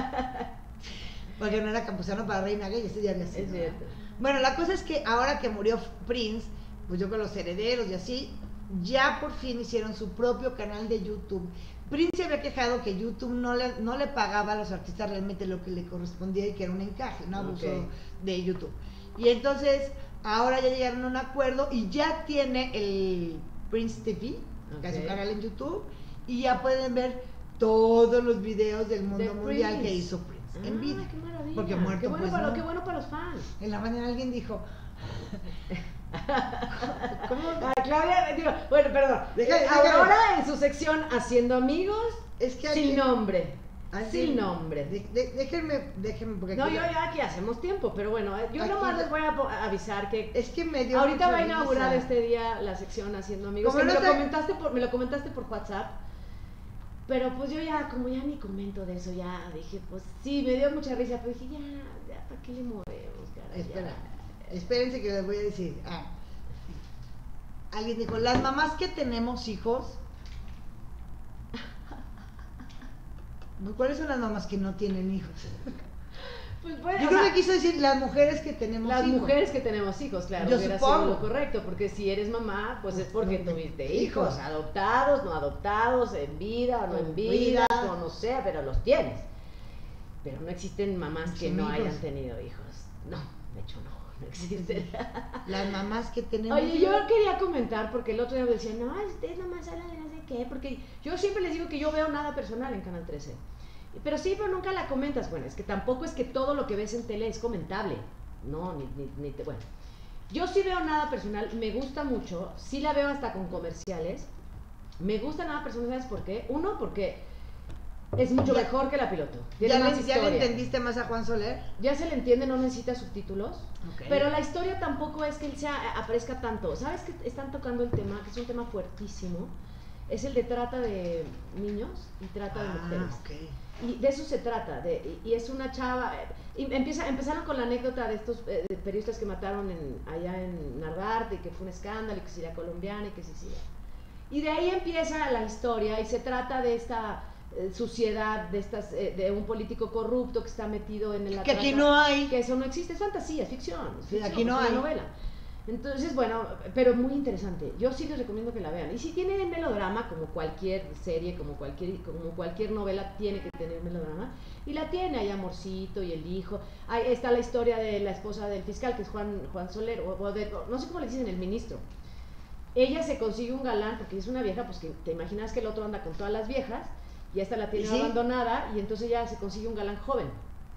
Porque no era Campuzano para Reina Gay, ese día había sido.
Es cierto.
Bueno, la cosa es que ahora que murió Prince, pues yo con los herederos y así, ya por fin hicieron su propio canal de YouTube. Prince se había quejado que YouTube no le, no le pagaba a los artistas realmente lo que le correspondía y que era un encaje, un abuso okay. de YouTube. Y entonces... ahora ya llegaron a un acuerdo y ya tiene el Prince T V, okay. que es un canal en YouTube, y ya pueden ver todos los videos del mundo de mundial Prince. Que hizo Prince
ah,
en vida.
Qué maravilla.
Porque muerto,
qué bueno,
pues,
para,
no.
Qué bueno para los fans.
En la mañana alguien dijo...
¿Cómo? Ah, Claudia, digo, bueno, perdón.
Deja, deja,
Aurora en su sección Haciendo Amigos,
es que
sin
alguien...
nombre.
Alguien,
sin nombre.
De, de, déjenme, déjenme porque
no,
aquí
yo ya aquí hacemos tiempo, pero bueno, yo aquí nomás les voy a avisar que
es que me dio
ahorita va a
risa.
inaugurar este día la sección Haciendo Amigos. Que no me, te... lo comentaste por, me lo comentaste por WhatsApp, pero pues yo ya, como ya ni comento de eso, ya dije, pues sí, me dio mucha risa, pero dije, ya, ya, ¿para qué le movemos, cara?
Espera, ya. Espérense que les voy a decir. Ah. Alguien dijo, las mamás que tenemos hijos... ¿Cuáles son las mamás que no tienen hijos?
Pues bueno,
yo creo sea, que quiso decir las mujeres que tenemos
las
hijos.
Las mujeres que tenemos hijos, claro,
yo
hubiera
supongo.
sido lo correcto, porque si eres mamá, pues es porque
no,
tuviste
hijos.
hijos, adoptados, no adoptados, en vida o no en vida, vida, o no sea, pero los tienes. Pero no existen mamás que no hijos. hayan tenido hijos. No, de hecho no. No existen.
Las mamás que tenemos.
Oye, yo quería comentar, porque el otro día me decían, no, ustedes nomás hablan de no sé qué, porque yo siempre les digo que yo veo nada personal en Canal trece. Pero sí, pero nunca la comentas. Bueno, es que tampoco es que todo lo que ves en tele es comentable. No, ni, ni, ni te, bueno. Yo sí veo nada personal, me gusta mucho, sí la veo hasta con comerciales. Me gusta nada personal, ¿sabes por qué? Uno, porque es mucho ya, mejor que la piloto.
¿Ya le, ¿Ya le entendiste más a Juan Soler?
Ya se le entiende, no necesita subtítulos.
Okay.
Pero la historia tampoco es que él sea, aparezca tanto. ¿Sabes que están tocando el tema? Que es un tema fuertísimo. Es el de trata de niños y trata
ah,
de mujeres.
Okay.
Y de eso se trata. De, y, y es una chava. Y empieza, empezaron con la anécdota de estos eh, de periodistas que mataron en, allá en Narvarte, y que fue un escándalo, y que si era colombiana, y que si sí. Y de ahí empieza la historia, y se trata de esta eh, suciedad, de estas eh, de un político corrupto que está metido en la
que trata, aquí no hay.
Que eso no existe, es fantasía, es ficción. Es
sí,
ficción,
aquí no
es
hay.
Una novela. Entonces, bueno, pero muy interesante. Yo sí les recomiendo que la vean. Y si tiene melodrama, como cualquier serie, como cualquier, como cualquier novela tiene que tener melodrama, y la tiene, hay amorcito y el hijo. Ahí está la historia de la esposa del fiscal, que es Juan, Juan Soler, o, o de, no sé cómo le dicen, el ministro. Ella se consigue un galán, porque es una vieja, pues que te imaginas que el otro anda con todas las viejas, y esta la tiene
¿Sí?
abandonada, y entonces ella se consigue un galán joven.
Ah.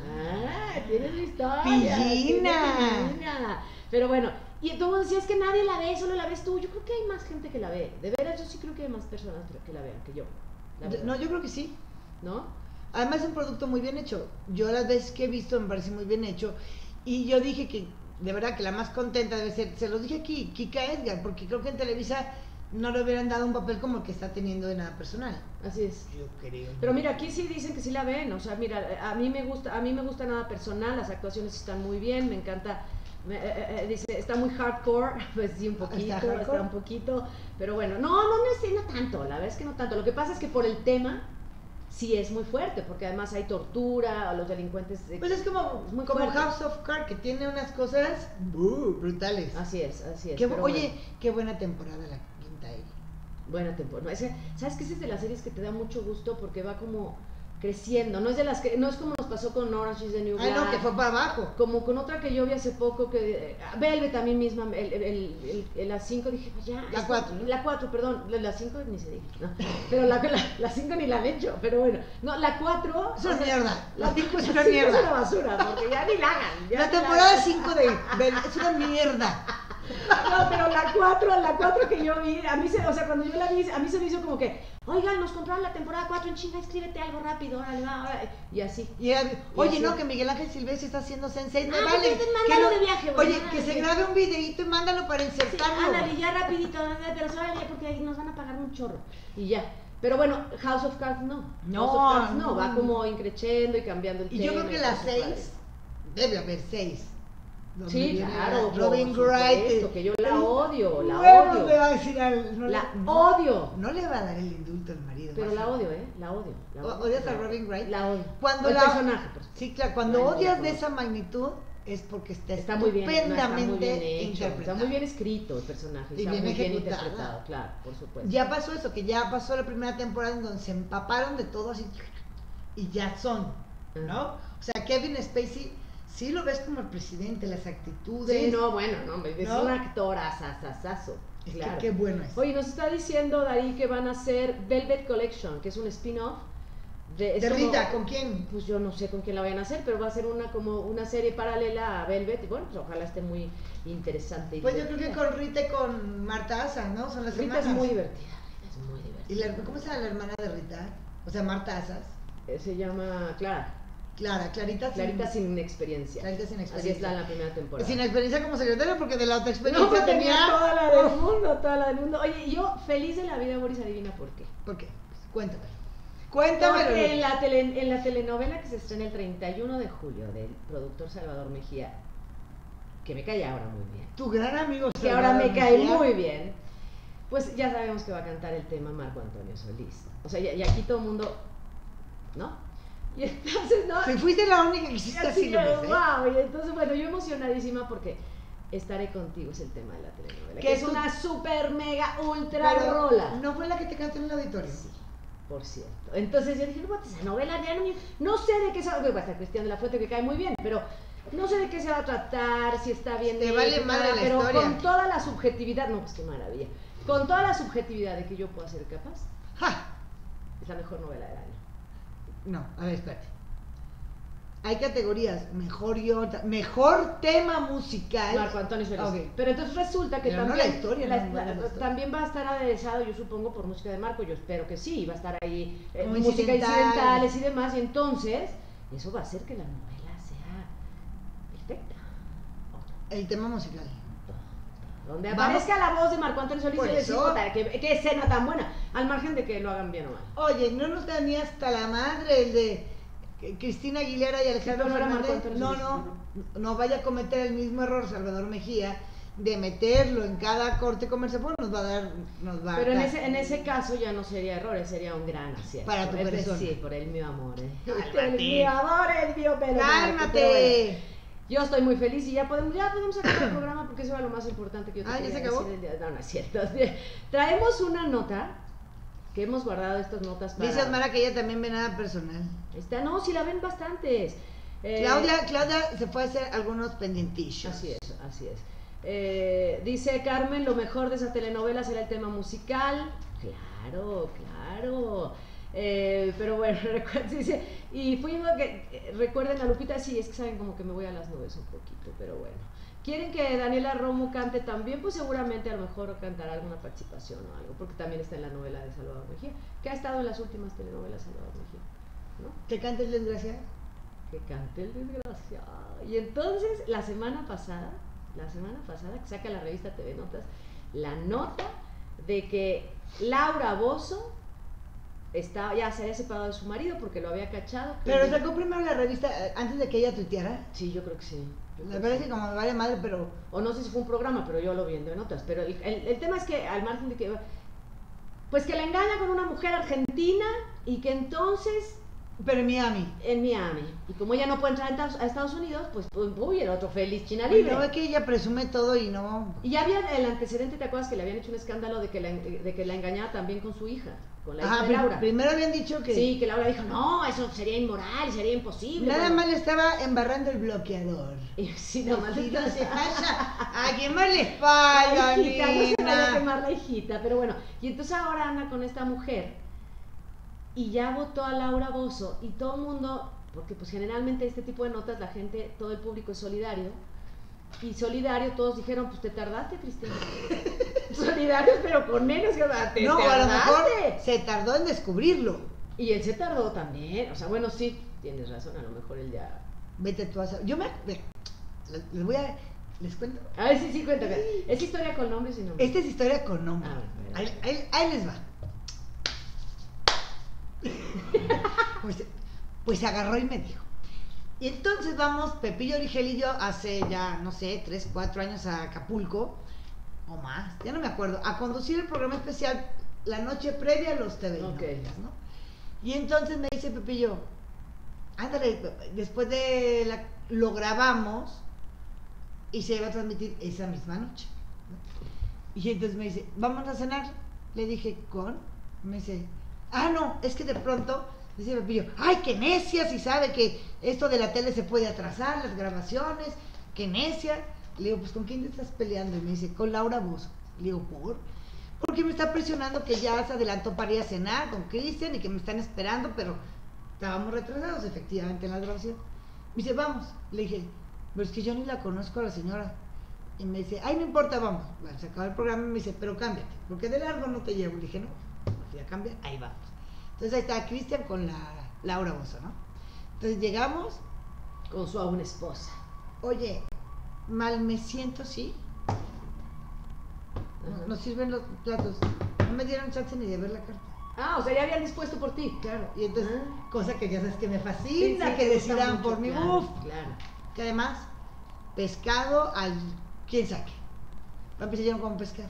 Ah, tienes mi historia.
Pillina.
Pillina. Pero bueno, y tú decías que nadie la ve, solo la ves tú. Yo creo que hay más gente que la ve. De veras, yo sí creo que hay más personas que la vean que yo.
No, yo creo que sí.
¿No?
Además es un producto muy bien hecho. Yo las veces que he visto me parece muy bien hecho. Y yo dije que, de verdad, que la más contenta debe ser, se los dije aquí, Kika Edgar, porque creo que en Televisa no le hubieran dado un papel como el que está teniendo de Nada Personal.
Así es.
Yo creo.
Pero mira, aquí sí dicen que sí la ven. O sea, mira, a mí me gusta, a mí me gusta Nada Personal, las actuaciones están muy bien, me encanta. Me, eh, eh, dice, está muy hardcore, pues sí, un poquito,
¿Está,
está un poquito, pero bueno, no, no, no, es, no tanto, la verdad es que no tanto. Lo que pasa es que por el tema sí es muy fuerte, porque además hay tortura, los delincuentes.
Pues es como,
muy
como
fuerte.
House of Cards, que tiene unas cosas uh, brutales.
Así es, así es.
Qué,
pero
oye,
bueno.
qué buena temporada la quinta ahí.
Buena temporada. Es que, ¿sabes qué? Esa es de las series que te da mucho gusto porque va como creciendo. No es de las que, no es como nos pasó con Orange is the New Black.
Ah, no, que fue para abajo.
Como con otra que yo vi hace poco, que Velvet a mí misma, el, el, el, el, la cinco dije, pues ya.
La cuatro, ¿no?
La cuatro, perdón, la cinco ni se dice, ¿no? Pero la, la, la cinco ni la han hecho, pero bueno. No, la cuatro.
Es una mierda. La cinco es una
cinco
mierda.
es una basura, porque ya ni la hagan. Ya
La
ni
temporada
hagan.
cinco de Velvet es una mierda.
No, pero la cuatro, la cuatro que yo vi, a mí se, o sea, cuando yo la vi, a mí se me hizo como que, oigan, nos compraron la temporada cuatro en China, escríbete algo rápido, órale, va, órale, y así.
Y era, oye,
así.
no, que Miguel Ángel Silvestre está haciendo Sensei, me
Ah,
vale.
pues, mándalo
que lo-
de viaje, güey,
Oye,
mándalo
que
de
se
viaje.
grabe un videito y mándalo para
Sí,
insertarlo.
ándale, ya rapidito, pero órale, porque ahí nos van a pagar un chorro, y ya. Pero bueno, House of Cards no.
No,
House of Cards no,
no.
va como increchendo y cambiando el
Y
tema.
yo creo que
y
las
cosas
seis,
padres.
debe haber seis. Donde
Sí,
viene
claro, por
Robin
supuesto,
Wright.
que yo la odio, la
Luego
odio.
le va a decir al, no
La
le, no,
odio.
No le va a dar el indulto al marido.
Pero la
Marcia.
odio, ¿eh? La odio. La odio.
O- ¿Odias a
La-
Robin Wright?
La odio.
Cuando
el
la-
personaje, por supuesto.
Sí, claro, cuando
Ay, no,
odias
no.
de esa magnitud es porque está,
Está muy bien, no, está muy
estupendamente
bien hecho,
interpretado.
está muy bien escrito el personaje,
Y
está
bien
muy bien
ejecutada.
interpretado, claro, por supuesto.
Ya pasó eso, que ya pasó la primera temporada en donde se empaparon de todo así y ya son, ¿no?
Ajá.
O sea, Kevin Spacey sí lo ves como el presidente, las actitudes.
Sí, no, bueno, no, es
¿No?
un actor asasasazo.
Es
Claro.
que qué bueno es.
Oye, nos está diciendo Darí que van a hacer Velvet Collection, que es un spin-off de, es
¿De
como-
Rita? ¿Con quién?
Pues yo no sé con quién la vayan a hacer, pero va a ser una como una serie paralela a Velvet y bueno, pues ojalá esté muy interesante. y
Pues yo creo que
divertida.
con Rita y con Marta Asa, ¿no? Son las
Rita
hermanas.
es muy divertida, Rita es muy
¿Y
divertida.
la, cómo se llama la hermana de Rita? O sea, Marta Asas.
Eh, Se llama Clara,
Clara, Clarita sin,
Clarita sin experiencia.
Clarita sin
Así
experiencia.
está en la primera temporada.
Sin experiencia como secretaria, porque de la otra
No,
experiencia
pues
tenía...
tenía toda la del mundo, toda la del mundo. Oye, yo feliz de la vida, Boris, adivina por qué.
¿Por qué? Cuéntame. Cuéntame.
Porque en la, tele- en la telenovela que se estrena el treinta y uno de julio del productor Salvador Mejía, que me cae ahora muy bien,
Tu gran amigo
que ahora
Salvador
me cae
Mejía.
muy bien, pues ya sabemos que va a cantar el tema Marco Antonio Solís. O sea, y, y aquí todo el mundo, ¿no? Y entonces, ¿no?
Si fuiste la única que hiciste así,
que,
López, ¿eh?
wow, y entonces, bueno, yo emocionadísima porque Estaré Contigo es el tema de la telenovela,
Que
que es
tú-
una super mega ultra
Pero
rola.
no fue la que te cantó en el auditorio.
Sí, por cierto. Entonces yo dije, no, pues, esa novela ya no, me- no sé de qué se va a tratar, Cristian de la Fuente, que cae muy bien, pero no sé de qué se va a tratar, si está bien
Te
hecho,
vale
nada,
madre la
pero
historia.
con toda la subjetividad, no, pues qué maravilla, con toda la subjetividad de que yo pueda ser capaz,
¡Ja!
es la mejor novela del año.
No, a ver, espérate. Hay categorías, mejor y otra. Mejor tema musical.
Marco Antonio Solís.
Ok.
Pero entonces resulta que
Pero no
también,
la historia,
la-
no, no
la-
la historia.
también va a estar aderezado, yo supongo, por música de Marco, yo espero que sí, va a estar ahí eh,
Como
música
incidental.
incidentales y demás, y entonces eso va a hacer que la novela sea perfecta.
El tema musical.
Donde
Vamos-
aparezca la voz de Marco Antonio Solís
Por
y decir,
eso.
"Puta, qué, qué escena tan buena", al margen de que lo hagan bien o mal.
Oye, no nos da ni hasta la madre el de Cristina Aguilera y Alejandro
pero no era Marco
Fernández.
Antonio
No,
Solís.
no, no vaya a cometer el mismo error Salvador Mejía de meterlo en cada corte comercial, pues nos va a dar, nos va a
Pero en
dar-
ese, en ese caso ya no sería error, sería un gran acierto.
Para tu
Es decir,
persona.
Sí, por el mío amor. ¿eh?
Cálmate.
El mío amor, el mío pelo. Marco, pero bueno.
¡Cálmate!
Yo estoy muy feliz y ya podemos, ya podemos acabar el programa porque eso era lo más importante que yo te
Ah, ¿ya
quería
se acabó?
decir el día- No, no es cierto. Traemos una nota que hemos guardado estas notas para...
Dice Osmara que ella también ve nada personal.
Está, no, sí la ven bastantes. Eh,
Claudia, Claudia se fue a hacer algunos pendientillos.
Así es, así es. Eh, dice Carmen, lo mejor de esa telenovela será el tema musical. Claro, claro. Eh, Oye, pero bueno, recuerden, sí, sí, y fuimos, que, recuerden a Lupita, sí, es que saben como que me voy a las nubes un poquito, pero bueno. ¿Quieren que Daniela Romo cante también? Pues seguramente a lo mejor cantará alguna participación o algo, porque también está en la novela de Salvador Mejía, que ha estado en las últimas telenovelas Salvador Mejía, ¿no?
¿Que cante el desgraciado?
Que cante el desgraciado. Y entonces, la semana pasada, la semana pasada, que saca la revista T V Notas, la nota de que Laura Bozzo estaba, ya se había separado de su marido porque lo había cachado.
Pero sacó primero la revista antes de que ella tuiteara.
Sí, yo creo que sí.
Me parece que como me vale madre, pero...
O no sé si fue un programa, pero yo lo vi en T V Notas. Pero el, el, el tema es que, al margen de que... Pues que la engaña con una mujer argentina y que entonces...
Pero en Miami.
En Miami. Y como ella no puede entrar a Estados Unidos, pues, pues uy, el otro feliz China libre.
No, es que ella presume todo y no...
Y ya había el antecedente, ¿te acuerdas que le habían hecho un escándalo de que la, de que la engañaba también con su hija? Con la hija
Ajá,
de Laura.
Primero habían dicho que...
Sí, que Laura dijo, no, eso sería inmoral, sería imposible.
Nada
bueno.
más le estaba embarrando el bloqueador.
Y sí, nada más
le
estaba...
se vaya a quemar la espalda,
la hijita, no se vaya a
nena.
quemar la hijita, pero bueno. Y entonces ahora anda con esta mujer y ya votó a Laura Bozzo y todo el mundo, porque pues generalmente este tipo de notas la gente, todo el público es solidario, y solidario todos dijeron, pues te tardaste, Cristina. Solidarios pero con menos que te
No,
tardaste.
a lo mejor se tardó en descubrirlo.
Y él se tardó también, o sea, bueno, sí, tienes razón, a lo mejor él ya...
Vete tú a saber. Yo me... Les voy a... ¿Les cuento?
A ver, sí, sí, cuéntame. ¿Es historia con nombres y nombres?
Esta es historia con nombre.
Ah, bueno.
ahí, ahí, ahí les va. Pues, pues agarró y me dijo. Y entonces vamos, Pepillo Origel y yo, hace ya, no sé, tres, cuatro años a Acapulco, o más, ya no me acuerdo, a conducir el programa especial la noche previa a los T V
Okay.
novelas, ¿no? Y entonces me dice Pepillo, ándale, después de la, lo grabamos y se iba a transmitir esa misma noche, ¿no? Y entonces me dice, vamos a cenar. Le dije, ¿con? Me dice, ah, no, es que de pronto, dice Pepillo, ay, qué necia, si sabe que esto de la tele se puede atrasar, las grabaciones, qué necia. Le digo, pues, ¿con quién te estás peleando? Y me dice, con Laura Bozzo. Le digo, ¿por? Porque me está presionando que ya se adelantó para ir a cenar con Cristian y que me están esperando, pero estábamos retrasados efectivamente en la grabación. Me dice, vamos. Le dije, pero es que yo ni la conozco a la señora. Y me dice, ay, no importa, vamos. Bueno, se acabó el programa y me dice, pero cámbiate, porque de largo no te llevo. Le dije, no, me fui a cambiar, ahí vamos. Entonces ahí está Cristian con la Laura Bozzo, ¿no? Entonces llegamos.
Con su aún esposa.
Oye, mal me siento, sí.
Ajá.
Nos sirven los platos. No me dieron chance ni de ver la carta.
Ah, o sea, ya habían dispuesto por ti.
Claro, y entonces,
Ah.
cosa que ya sabes que me
Sí,
fascina,
sí,
que
te gusta
decidan
mucho,
por mi
claro,
buff.
Claro.
Que además, pescado al quien saque. Para empezar, yo no como pescado,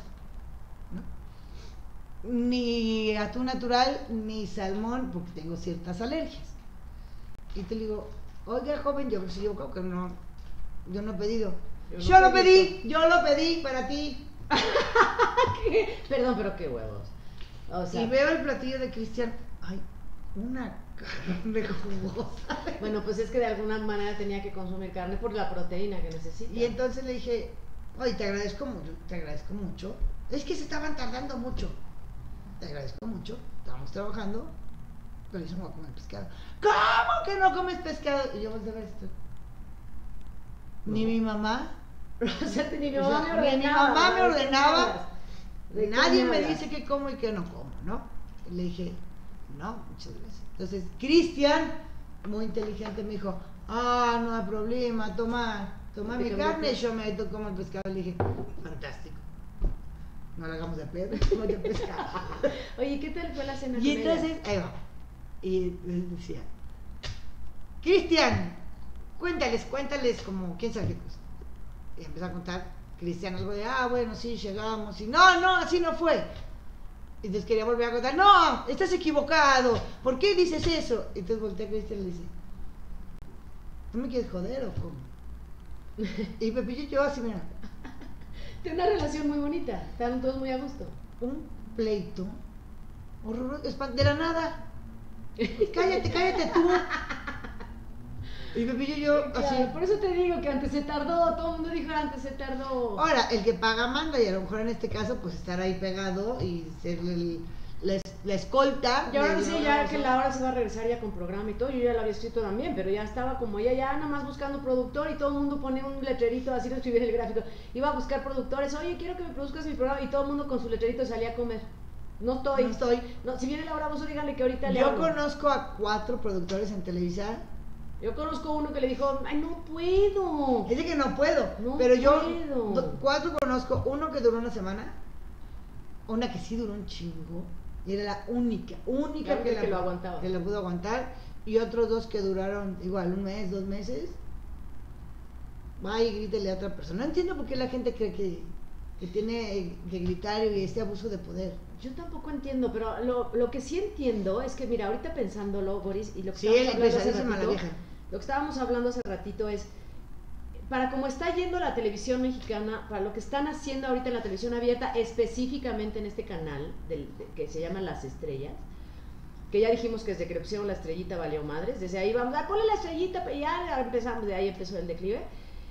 ¿no? Ni atún natural, ni salmón, porque tengo ciertas alergias. Y te digo, oiga, joven, yo si yo creo que no, yo no he pedido.
Yo
Yo,
no
lo
pedí
pedí, yo lo pedí para ti.
¿Qué? Perdón, pero qué huevos. O sea,
Y veo el platillo de Cristian, ay, una carne jugosa.
bueno, pues es que de alguna manera tenía que consumir carne por la proteína que necesita.
Y entonces le dije, oye, te agradezco mucho, te agradezco mucho. Es que se estaban tardando mucho. Te agradezco mucho, estábamos trabajando, pero yo no voy a comer pescado. ¿Cómo que no comes pescado? Y yo volteé a ver esto. Ni
No.
mi mamá,
O sea, ni mi
o
mamá
sea,
me
ni mi
ordenaba.
mamá me
¿de qué
ordenaba.
hablas? ¿De qué
Nadie me
hablas?
dice qué como y qué no como, ¿no? Y le dije, no, muchas gracias. Entonces, Cristian, muy inteligente, me dijo, ah, no hay problema, toma, toma
Te
mi
cambió
carne,
todo.
yo me como el pescado. Le dije, fantástico. No lo hagamos de pedo, como de pescado.
Oye, ¿qué tal fue la cena
Y
con ella?
entonces, ahí va. Y decía, Cristian, cuéntales, cuéntales como quién sabe qué cosa. Y empezó a contar Cristian algo de, ah, bueno, sí, llegamos. Y no, no, así no fue. Y entonces quería volver a contar, no, estás equivocado. ¿Por qué dices eso? Y entonces voltea a Cristian y le dice, ¿tú me quieres joder o cómo? Y Pepillo y yo así, mira,
Tiene una relación muy bonita, están todos muy a gusto.
un pleito horroroso, espan- de la nada. Cállate, cállate tú. Y Pepillo y yo así.
Claro, por eso te digo que antes se tardó, todo el mundo dijo antes se tardó.
Ahora, el que paga manda y a lo mejor en este caso pues estar ahí pegado y ser el, la, la escolta.
Y ahora
de
dice
Laura
ya que Laura se va a regresar ya con programa y todo, yo ya la había escrito también, pero ya estaba como ella ya nada más buscando productor y todo el mundo pone un letrerito, así lo escribí en el gráfico, iba a buscar productores, oye, quiero que me produzcas mi programa, y todo el mundo con su letrerito salía a comer. No estoy.
No estoy.
No, si viene Laura Bozo, díganle que ahorita le
Yo
hablo.
conozco a cuatro productores en Televisa.
Yo conozco uno que le dijo, ay, no puedo.
Es de que no puedo,
No
pero yo
puedo.
do- cuatro conozco, uno que duró una semana, una que sí duró un chingo, y era la única, única
La
que,
única
la,
que lo aguantaba.
que lo pudo aguantar, y otros dos que duraron igual un mes, dos meses. Vaya y grítele a otra persona. No entiendo por qué la gente cree que, que tiene que gritar y este abuso de poder.
Yo tampoco entiendo, pero lo, lo que sí entiendo es que, mira, ahorita pensándolo, Boris, y lo que
Sí,
estábamos
él
hablando hace
pesadísima la
ratito,
vieja.
lo que estábamos hablando hace ratito es, para como está yendo la televisión mexicana, para lo que están haciendo ahorita en la televisión abierta, específicamente en este canal del, de- que se llama Las Estrellas, que ya dijimos que desde que le pusieron la estrellita valió madres, desde ahí vamos, a ponle la estrellita, pero ya empezamos, de ahí empezó el declive.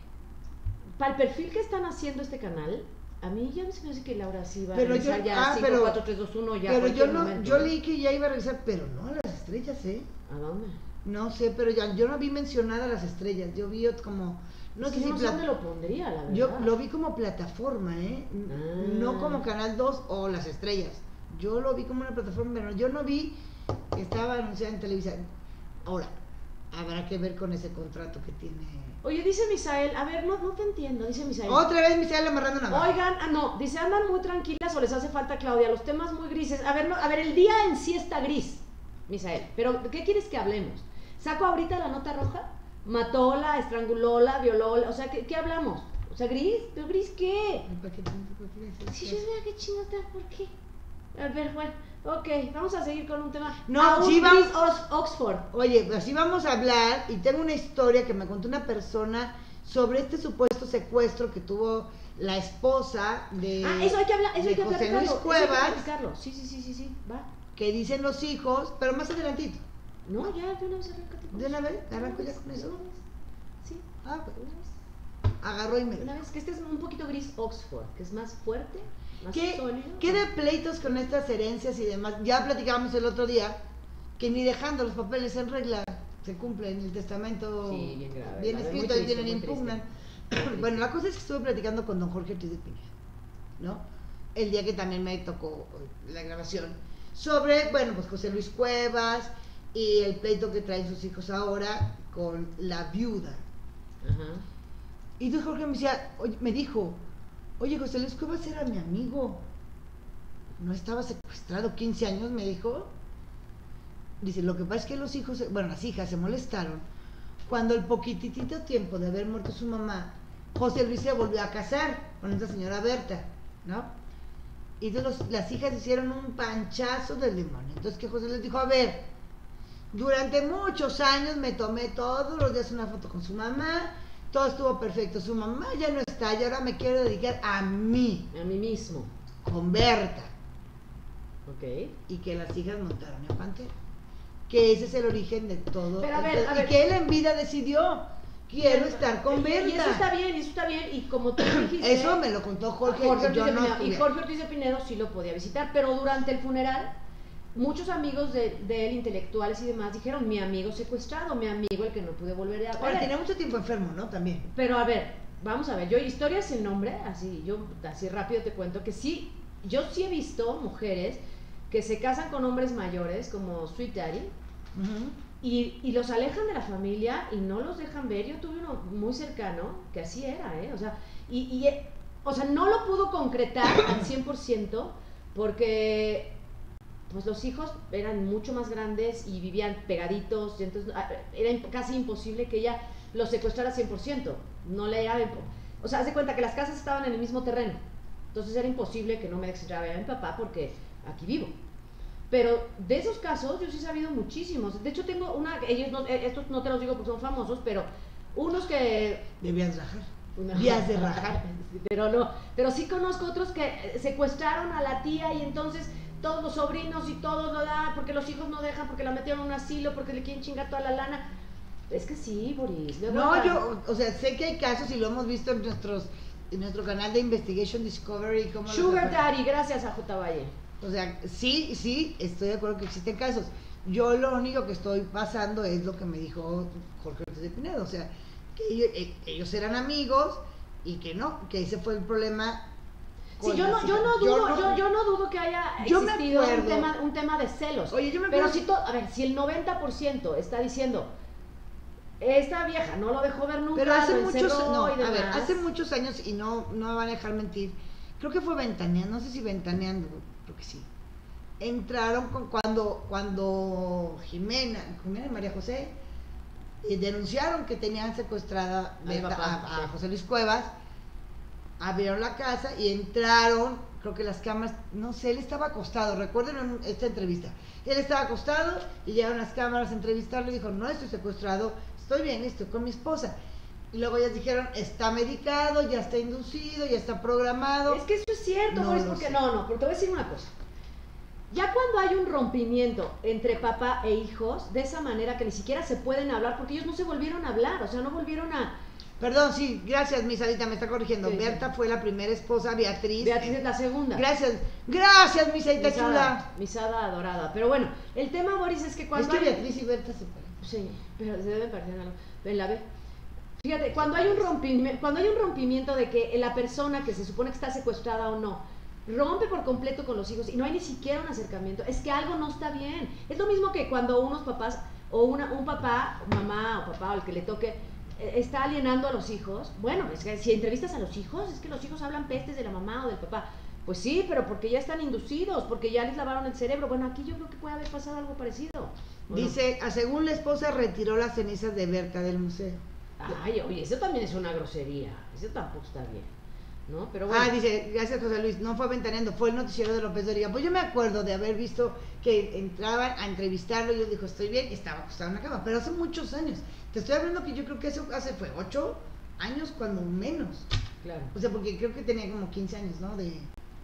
Para el perfil que están haciendo este canal, a mí ya no se me hace que Laura sí va a
Pero
regresar
yo-
ya
ah,
cinco,
pero-
cuatro, tres, dos, uno, ya
Pero
cualquier
yo no,
momento,
yo
¿no?
leí que ya iba a regresar, pero no a las estrellas, ¿eh?
¿A dónde?
No sé, pero ya, yo no vi mencionada las estrellas, yo vi ot- como, no
Es
sé
que
si
no sé
pla-
dónde lo pondría, la verdad.
yo lo vi como plataforma, ¿eh? N-
Ah.
No como Canal dos o las estrellas. Yo lo vi como una plataforma, pero yo no vi que estaba anunciada en televisión. Ahora, habrá que ver con ese contrato que tiene.
Oye, dice Misael, a ver, no, no te entiendo, dice Misael.
Otra vez me sale amarrando una mano.
Oigan, ah, no, dice, andan muy tranquilas o les hace falta, Claudia, los temas muy grises. A ver, no, a ver, el día en sí está gris, Misael, pero ¿de qué quieres que hablemos? ¿Saco ahorita la nota roja? ¿Matóla, estrangulóla, violóla? O sea, ¿qué, qué hablamos? O sea, ¿gris? ¿Pero gris qué?
¿Para qué tanto? ¿Para qué haces
Si
eso?
yo vea qué chingada, ¿por qué? A ver, bueno, ok, vamos a seguir con un tema.
No,
Ah, un
sí,
gris
vamos-
Ox- Oxford.
Oye, así vamos a hablar y tengo una historia que me contó una persona sobre este supuesto secuestro que tuvo la esposa de,
Ah, eso hay que hablar, eso
de
hay que
José
platicarlo.
Luis
eso hay que
Cuevas,
platicarlo. Sí, sí, sí, sí, sí, va.
que dicen los hijos, pero más adelantito.
No, ya, de una vez arráncate con
¿De una
eso.
vez? ¿Arranco ya con
De
eso?
una vez. Sí,
Ah,
de
pues,
una vez.
agarró y me
De una vez, que este es un poquito gris Oxford, que es más fuerte, más
¿Qué,
sólido.
¿Qué de pleitos con estas herencias y demás? Ya platicábamos el otro día que ni dejando los papeles en regla se cumple en el testamento
Sí, bien grave,
bien
la verdad,
escrito
muy
y
triste,
tienen
muy
impugnan.
triste.
Bueno, la cosa es que estuve platicando con don Jorge Ortiz de Piña, ¿no? El día que también me tocó la grabación sobre, bueno, pues José Luis Cuevas y el pleito que traen sus hijos ahora con la viuda.
Ajá.
Y don Jorge me decía, oye, me dijo, oye, José Luis Cuevas era mi amigo. No estaba secuestrado, quince años, me dijo. Dice, lo que pasa es que los hijos, bueno, las hijas se molestaron cuando el poquitito tiempo de haber muerto su mamá, José Luis se volvió a casar con esta señora Berta, ¿no? Y entonces los- las hijas hicieron un panchazo del demonio. Entonces que José les dijo, a ver, durante muchos años me tomé todos los días una foto con su mamá, todo estuvo perfecto, su mamá ya no está y ahora me quiero dedicar a mí,
A mí mismo.
con Berta.
Ok.
Y que las hijas montaron en Pantera. Que ese es el origen de todo.
Pero a ver,
el-
a
y
ver.
que él en vida decidió, quiero estar con
Y-
Berta.
Y eso está bien, y eso está bien, y como tú dijiste...
Eso me lo contó Jorge,
Jorge
y yo
Ortiz de
no
Pinedo, y
estuve.
Jorge Ortiz de Pinedo sí lo podía visitar, pero durante el funeral, muchos amigos de, de él, intelectuales y demás, dijeron, mi amigo secuestrado, mi amigo el que no pude volver a
Ahora,
ver.
tenía mucho tiempo enfermo, ¿no? También.
Pero a ver, vamos a ver, yo historias sin nombre, así yo así rápido te cuento que sí, yo sí he visto mujeres que se casan con hombres mayores como Sweet Daddy
Ujú.
y, y los alejan de la familia y no los dejan ver. Yo tuve uno muy cercano que así era, ¿eh? O sea, y, y, eh, o sea, no lo pudo concretar al cien por ciento porque pues los hijos eran mucho más grandes y vivían pegaditos, y entonces ah, era imp- casi imposible que ella los secuestrara cien por ciento. No le era, impo- o sea, haz de cuenta que las casas estaban en el mismo terreno, entonces era imposible que no me extraviera mi papá porque aquí vivo. Pero de esos casos yo sí he sabido muchísimos. De hecho tengo una, ellos no, eh, estos no te los digo porque son famosos, pero unos que
Debías rajar.
una-
Días de rajar.
pero no, pero sí conozco otros que secuestraron a la tía y entonces todos los sobrinos y todos lo dan porque los hijos no dejan, porque la metieron en un asilo, porque le quieren chingar toda la lana. Es que sí, Boris. luego
No,
la-
yo, o sea, sé que hay casos y lo hemos visto en nuestros en nuestro canal de Investigation Discovery. Cómo los
Sugar
separan.
Daddy, gracias a J. Valle.
O sea, sí, sí, estoy de acuerdo que existen casos. Yo lo único que estoy pasando es lo que me dijo Jorge Ortiz de Pinedo, o sea, que ellos, ellos eran amigos y que no, que ese fue el problema.
Sí, yo no, yo no dudo, yo, no, yo, yo no dudo que haya existido un tema, un tema de celos.
Oye, yo me
pero si to, a ver, si el noventa por ciento está diciendo esta vieja no lo dejó ver nunca,
pero hace
lo
muchos, no,
y demás.
A ver, hace muchos años, y no, no me van a dejar mentir, creo que fue Ventaneando, no sé si Ventaneando, creo que sí. Entraron con, cuando, cuando Jimena, Jimena y María José eh, denunciaron que tenían secuestrada a, papá, a, a José Luis Cuevas, abrieron la casa y entraron, creo que las cámaras, no sé, él estaba acostado, recuerden en esta entrevista, él estaba acostado y llegaron las cámaras a entrevistarlo y dijo, no estoy secuestrado, estoy bien, estoy con mi esposa. Y luego ellas dijeron, está medicado, ya está inducido, ya está programado.
Es que eso es cierto, no, es porque sé. no, no, porque te voy a decir una cosa. Ya cuando hay un rompimiento entre papá e hijos, de esa manera que ni siquiera se pueden hablar, porque ellos no se volvieron a hablar, o sea, no volvieron a...
Perdón, sí, gracias, mi Sarita, me está corrigiendo. Sí, Berta sí. fue la primera esposa, Beatriz.
Beatriz es la segunda.
Gracias, gracias, mi Sarita chula.
Misada adorada. Pero bueno, el tema, Boris, es que cuando...
Es que
hay...
Beatriz y Berta se parecen.
Sí, pero se deben parecer algo. Ven, la ve. Fíjate, cuando hay un rompimiento, cuando hay un rompimiento de que la persona que se supone que está secuestrada o no, rompe por completo con los hijos y no hay ni siquiera un acercamiento, es que algo no está bien. Es lo mismo que cuando unos papás, o una, un papá, mamá o papá, o el que le toque, está alienando a los hijos. Bueno, es que si entrevistas a los hijos, es que los hijos hablan pestes de la mamá o del papá. Pues sí, pero porque ya están inducidos, porque ya les lavaron el cerebro. Bueno, aquí yo creo que puede haber pasado algo parecido.
Dice, no? Según la esposa retiró las cenizas de Berta del museo.
Ay, oye, eso también es una grosería. Eso tampoco está bien, ¿no? Pero bueno.
Ah, dice, gracias José Luis, no fue Ventaneando, fue el noticiero de López Dóriga. Pues yo me acuerdo de haber visto que entraban a entrevistarlo y yo dijo, estoy bien, y estaba acostado en la cama, pero hace muchos años. Te estoy hablando que yo creo que eso hace, fue ocho años, cuando menos.
Claro.
O sea, porque creo que tenía como quince años, ¿no? De...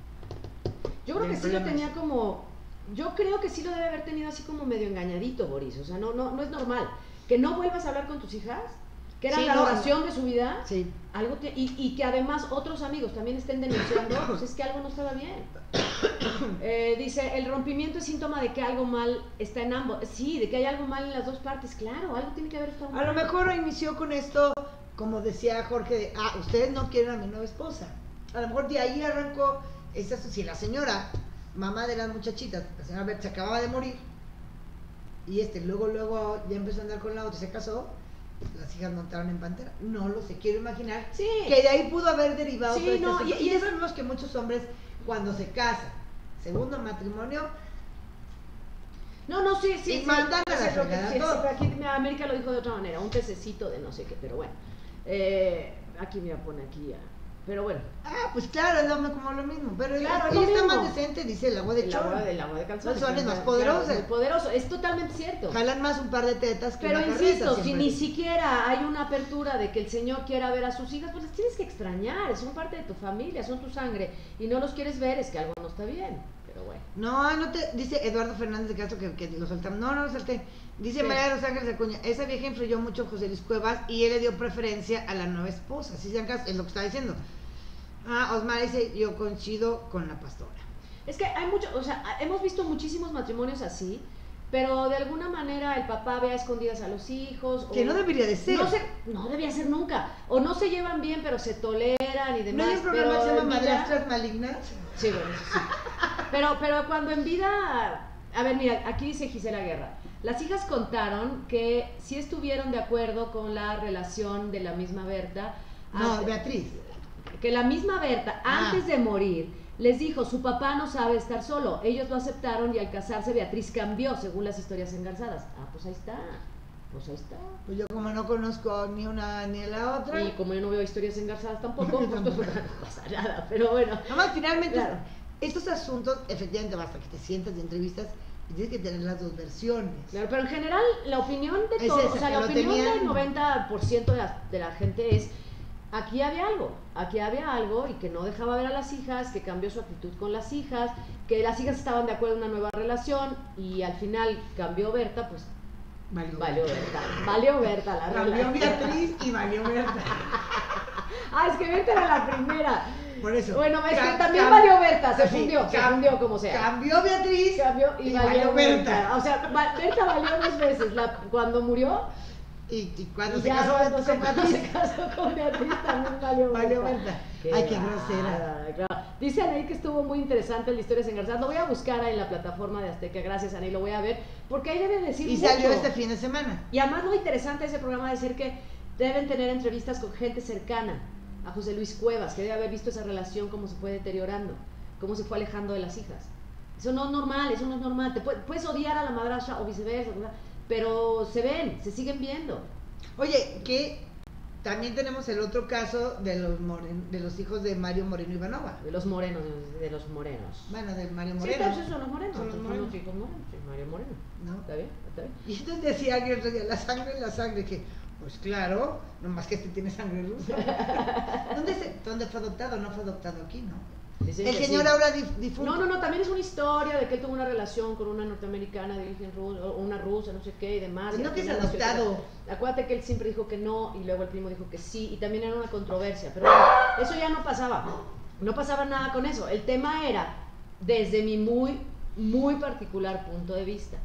Yo creo que sí lo tenía como, yo creo que sí lo debe haber tenido así como medio engañadito, Boris. O sea, no, no, no es normal. Que no vuelvas a hablar con tus hijas, que era sí, la no, adoración de su vida,
sí.
algo te, y, y que además otros amigos también estén denunciando, pues es que algo no estaba bien. Eh, dice, el rompimiento es síntoma de que algo mal está en ambos. Sí, de que hay algo mal en las dos partes, claro, algo tiene que haber estado mal.
A lo mejor inició con esto, como decía Jorge, de, ah, ustedes no quieren a mi nueva esposa. A lo mejor de ahí arrancó, esa, si la señora, mamá de las muchachitas, la señora Bert, se acababa de morir, y este luego, luego ya empezó a andar con la otra, se casó, las hijas montaron en pantera. No lo sé, quiero imaginar
sí.
que de ahí pudo haber derivado
sí, no, y,
y, y sabemos que muchos hombres cuando se casan, segundo matrimonio,
no, no, sí, sí,
y
sí,
mandan a la
sí,
fregada
sí,
todo.
sí, aquí América lo dijo de otra manera, un pececito de no sé qué, pero bueno, eh, aquí mira, pone aquí ya. Pero bueno.
Ah, pues claro, es lo, como lo mismo. Pero
claro,
ella está más decente, dice el agua de chorro.
El agua, el agua de calzón.
Son más poderosas.
Claro, muy poderoso, es totalmente cierto.
Jalan más un par de tetas que
pero
una
insisto,
carreta,
si ni siquiera hay una apertura de que el señor quiera ver a sus hijas, pues las tienes que extrañar, son parte de tu familia, son tu sangre, y no los quieres ver, es que algo no está bien. Pero bueno.
No, no te, dice Eduardo Fernández de Castro que, que lo soltamos. No, no lo solté. Dice sí. María de los Ángeles Acuña, esa vieja influyó mucho en José Luis Cuevas y él le dio preferencia a la nueva esposa. Si se es lo que está diciendo. Ah, Osmar dice, yo coincido con la pastora.
Es que hay mucho, o sea, hemos visto muchísimos matrimonios así, pero de alguna manera el papá ve a escondidas a los hijos.
Que o no debería de ser.
No, se, no debía ser nunca. O no se llevan bien, pero se toleran y demás.
¿No hay un programa que se llama Madrastras Malignas?
Sí, bueno, eso sí. Pero, pero cuando en vida... A ver, mira, aquí dice Gisela Guerra. Las hijas contaron que sí estuvieron de acuerdo con la relación de la misma Berta.
No,
antes,
Beatriz.
Que la misma Berta,
ah.
antes de morir, les dijo, su papá no sabe estar solo. Ellos lo aceptaron y al casarse Beatriz cambió, según las historias engarzadas. Ah, pues ahí está. Pues ahí está.
Pues yo como no conozco ni una ni la otra.
Y como yo no veo historias engarzadas tampoco, pues no pasa nada. Pero bueno.
Nada más, finalmente,
claro.
Estos asuntos, efectivamente, basta que te sientas de entrevistas y tienes que tener las dos versiones.
Claro, pero en general, la opinión de
es
todos,
esa,
o sea, la opinión
tenían...
del noventa por ciento de la, de la gente es, aquí había algo, aquí había algo y que no dejaba ver a las hijas, que cambió su actitud con las hijas, que las hijas estaban de acuerdo en una nueva relación y al final cambió Berta, pues
valió,
valió Berta, valió Berta la
relación. Valió Beatriz y valió Berta.
Ah, es que Berta era la primera.
Por eso.
Bueno, es que
Cam-
también
cam-
valió Berta, se
sí,
fundió, se
cam-
fundió como sea.
Cambió Beatriz.
Cambió y,
y
valió,
valió
Berta.
Berta.
O sea, va- Berta valió dos veces. La, cuando murió,
Y, y cuando
y
se
ya
casó
cuando
con
se, cuando
Beatriz,
se casó con Beatriz también valió,
valió
Berta.
Berta. Ay, qué
bárbara,
grosera.
claro. Dice Anaí que estuvo muy interesante la historia engarzadas. Lo voy a buscar ahí en la plataforma de Azteca. Gracias, Anaí, lo voy a ver. Porque ahí debe decir
Y
mucho.
salió este fin de semana.
Y además lo interesante de ese programa es decir que deben tener entrevistas con gente cercana a José Luis Cuevas, que debe haber visto esa relación, cómo se fue deteriorando, cómo se fue alejando de las hijas. Eso no es normal, eso no es normal. Te puedes, puedes odiar a la madrastra o viceversa, pero se ven, se siguen viendo.
Oye, que también tenemos el otro caso de los moren, de los hijos de Mario Moreno Ivanova.
De los morenos, de, de los morenos.
Bueno, de Mario
Sí,
Moreno.
entonces son los morenos,
Son los
son
morenos.
los hijos morenos, sí, Mario Moreno.
¿No?
¿Está bien? ¿Está bien?
Y entonces decía alguien otro día, la sangre, la sangre, que pues claro, nomás que este tiene sangre rusa. ¿Dónde, se, ¿Dónde fue adoptado? No fue adoptado aquí, ¿no?
Dicen
El
que
señor
sí.
ahora dif, difunto.
No, no, no, también es una historia de que él tuvo una relación con una norteamericana de origen ruso, o una rusa, no sé qué, y demás.
Pues
y
no
al
que es
final no sé qué.
adoptado.
Acuérdate que él siempre dijo que no, y luego el primo dijo que sí, y también era una controversia, pero bueno, eso ya no pasaba, no pasaba nada con eso. El tema era, desde mi muy, muy particular punto de vista,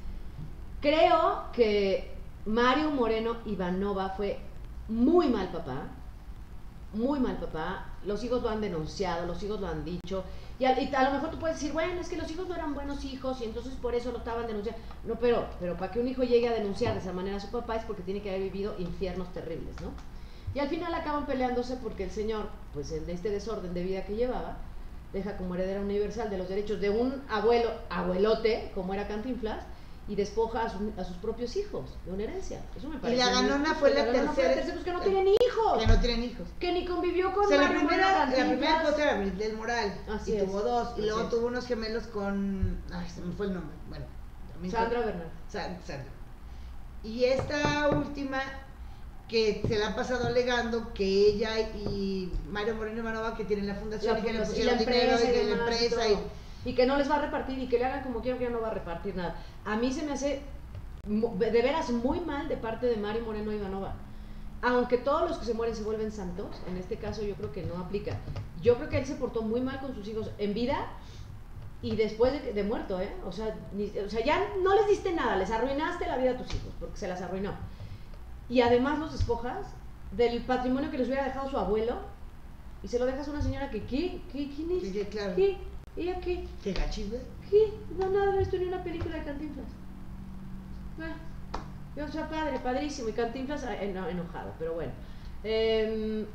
creo que Mario Moreno Ivanova fue muy mal papá, muy mal papá, los hijos lo han denunciado, los hijos lo han dicho, y a, y a lo mejor tú puedes decir, bueno, es que los hijos no eran buenos hijos y entonces por eso lo estaban denunciando. No, pero, pero para que un hijo llegue a denunciar de esa manera a su papá es porque tiene que haber vivido infiernos terribles, ¿no? Y al final acaban peleándose porque el señor, pues en este desorden de vida que llevaba, deja como heredera universal de los derechos de un abuelo, abuelote, como era Cantinflas, y despoja a, su, a sus propios hijos de una herencia. Eso me parece.
Y la ganona fue la tercera.
Fue la tercera, pues que no tienen hijos.
Que no tienen hijos.
Que ni convivió con
O sea, la
Mario
primera,
Moreno
la primera
Cantinflas.
esposa era Brit del Moral.
Así
y
es,
tuvo dos. Y
así
luego
es.
tuvo unos gemelos con. Ay, se me fue el nombre. Bueno, también
Sandra
fue-
Bernal.
Sa- Sandra. Y esta última, que se la ha pasado alegando que ella y Mario Moreno Ivanova, que tienen la fundación
La
y que le
fundación, y la
pusieron dinero
empresa
y
y
que la
demás y
empresa.
todo.
Y,
Y que no les va a repartir y que le hagan como quieran, que ya no va a repartir nada. A mí se me hace mu- de veras muy mal de parte de Mario Moreno Ivanova. Aunque todos los que se mueren se vuelven santos, en este caso yo creo que no aplica. Yo creo que él se portó muy mal con sus hijos en vida y después de, de muerto, ¿eh? O sea, ni- o sea, ya no les diste nada, les arruinaste la vida a tus hijos, porque se las arruinó. Y además los despojas del patrimonio que les hubiera dejado su abuelo y se lo dejas a una señora que, ¿qué? ¿Qué? ¿Quién es?
Sí, sí, claro.
¿Qué? ¿Ella qué?
qué gachis, güey.
¿Qué? No, nada, no he visto ni una película de Cantinflas. Bueno, yo soy padre, padrísimo, y Cantinflas ah, eno- enojado, pero bueno. Eh,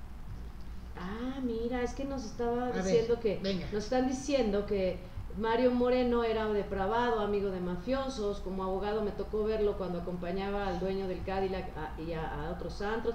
ah, mira, es que nos estaba
A ver,
diciendo que,
venga.
nos están diciendo que Mario Moreno era depravado, amigo de mafiosos, como abogado me tocó verlo cuando acompañaba al dueño del Cadillac a- y a, a otros santos.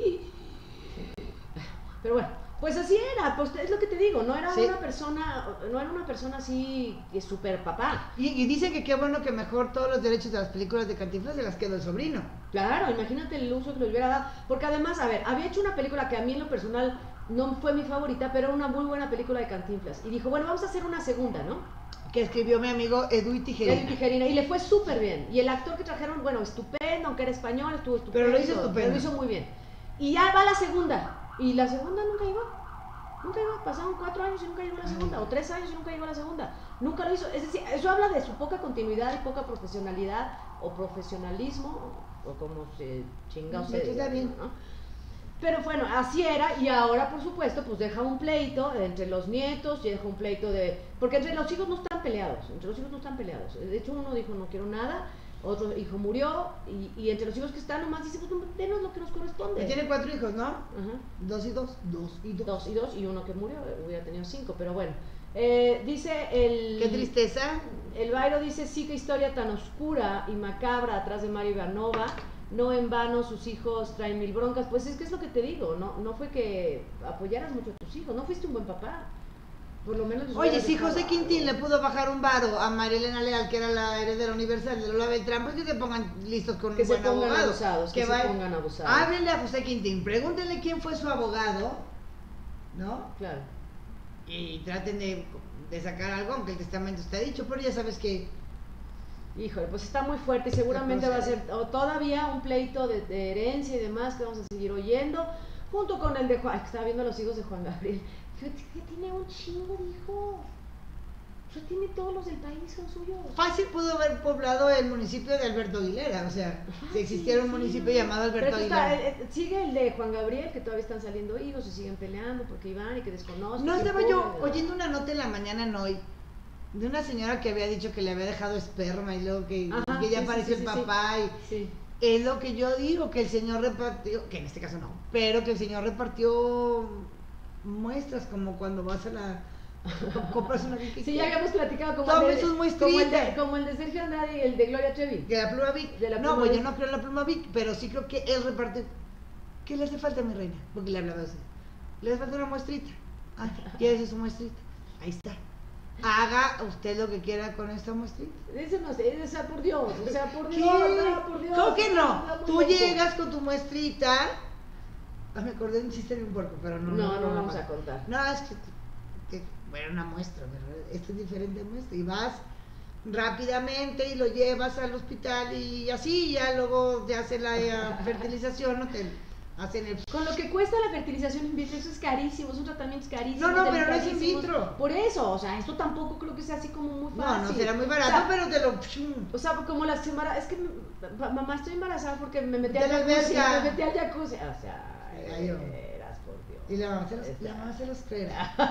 Pero bueno, pues así era, pues es lo que te digo, no era
Sí.
una persona, no era una persona así de super papá.
Y, y dicen que qué bueno que mejor todos los derechos de las películas de Cantinflas se las quedó el sobrino.
Claro, imagínate el uso que le hubiera dado, porque además, a ver, había hecho una película que a mí en lo personal no fue mi favorita, pero era una muy buena película de Cantinflas, y dijo, bueno, vamos a hacer una segunda, ¿no?
Que escribió mi amigo Edu Tijerina.
Eddie Tijerina, y le fue súper bien, y el actor que trajeron, bueno, estupendo, aunque era español, estuvo estupendo.
Pero lo hizo
todo,
estupendo.
Pero lo hizo muy bien. Y ya va la segunda, y la segunda nunca llegó. Nunca llegó, pasaron cuatro años y nunca llegó la segunda, o tres años y nunca llegó la segunda. Nunca lo hizo. Es decir, eso habla de su poca continuidad y poca profesionalidad o profesionalismo, o como se chingados
Me
se
queda
diga,
bien.
¿no? Pero bueno, así era, y ahora por supuesto pues deja un pleito entre los nietos, y deja un pleito de... Porque entre los hijos no están peleados, entre los hijos no están peleados. De hecho uno dijo no quiero nada, otro hijo murió, y, y entre los hijos que están nomás dice pues denos lo que nos corresponde.
Y tiene cuatro hijos, ¿no?
Ajá.
Dos y dos. Dos y dos.
Dos y dos, y uno que murió, hubiera tenido cinco, pero bueno. Eh, dice el...
Qué tristeza.
El Bairo dice, sí, qué historia tan oscura y macabra atrás de Mario Ivanova. No en vano sus hijos traen mil broncas. Pues es que es lo que te digo, no, no fue que apoyaras mucho a tus hijos, no fuiste un buen papá. Por lo menos les
Oye,
hubieras
si
dejado
José Quintín
algo.
le pudo bajar un varo a Marilena Leal, que era la heredera universal de Lola Beltrán, pues que se pongan listos con
Que
un
se
buen
pongan
abogado.
abusados, que se
va-
pongan abusados.
Háblenle a José Quintín, pregúntenle quién fue su abogado, ¿no?
Claro.
Y traten de, de sacar algo, aunque el testamento está dicho, pero ya sabes que...
Híjole, pues está muy fuerte y seguramente va a ser o todavía un pleito de, de herencia y demás que vamos a seguir oyendo, junto con el de Juan, estaba viendo a los hijos de Juan Gabriel. que tiene un chingo de hijos. O sea, tiene todos los del país, son suyos.
Fácil pudo haber poblado el municipio de Alberto Aguilera, o sea, Ajá, si existiera sí, un municipio sí, llamado Alberto Aguilera.
Está, eh, sigue el de Juan Gabriel, que todavía están saliendo hijos y siguen peleando porque iban y que desconocen.
No, estaba yo oyendo una nota en la mañana en Hoy, de una señora que había dicho que le había dejado esperma y luego que, Ajá, que ya sí, apareció sí, sí, el papá sí, y... Sí. Es lo que yo digo, que el señor repartió, que en este caso no, pero que el señor repartió muestras como cuando vas a la... compras una Vic.
Sí, ya habíamos platicado como,
el
de,
como,
el de, como el de Sergio Andrade y el de Gloria Trevi.
De la pluma Vic.
De la
no,
pluma
pues
Vic.
Yo no creo en la pluma Vic, pero sí creo que él reparte. ¿Qué le hace falta a mi reina? Porque le hablaba así. Le hace falta una muestrita. Ah, ¿quieres su muestrita? Ahí está. Haga usted lo que quiera con esta muestrita.
Ese no sé, o sea, por Dios, o sea, por Dios,
no,
por Dios.
¿Cómo que no? Tú llegas con tu muestrita. Ah, me acordé de un chiste de un puerco, pero no.
No, no, no, no vamos a contar.
No, es que. que bueno, una muestra, ¿verdad? Esta es diferente muestra. Y vas rápidamente y lo llevas al hospital y así, ya luego te hacen la uh, fertilización, ¿no? Te hacen el...
Con lo que cuesta la fertilización in vitro, eso es carísimo, es un tratamiento carísimo.
No, no, pero no es in vitro.
Por eso, o sea, esto tampoco creo que sea así como muy fácil.
No, no será muy barato, o sea, pero te lo...
O sea, como las embarazas, es que mamá, estoy embarazada porque me metí al
jacuzzi,
me metí al jacuzzi, o sea,
ay,
eras por Dios.
Y la mamá se los, la mamá se los cree.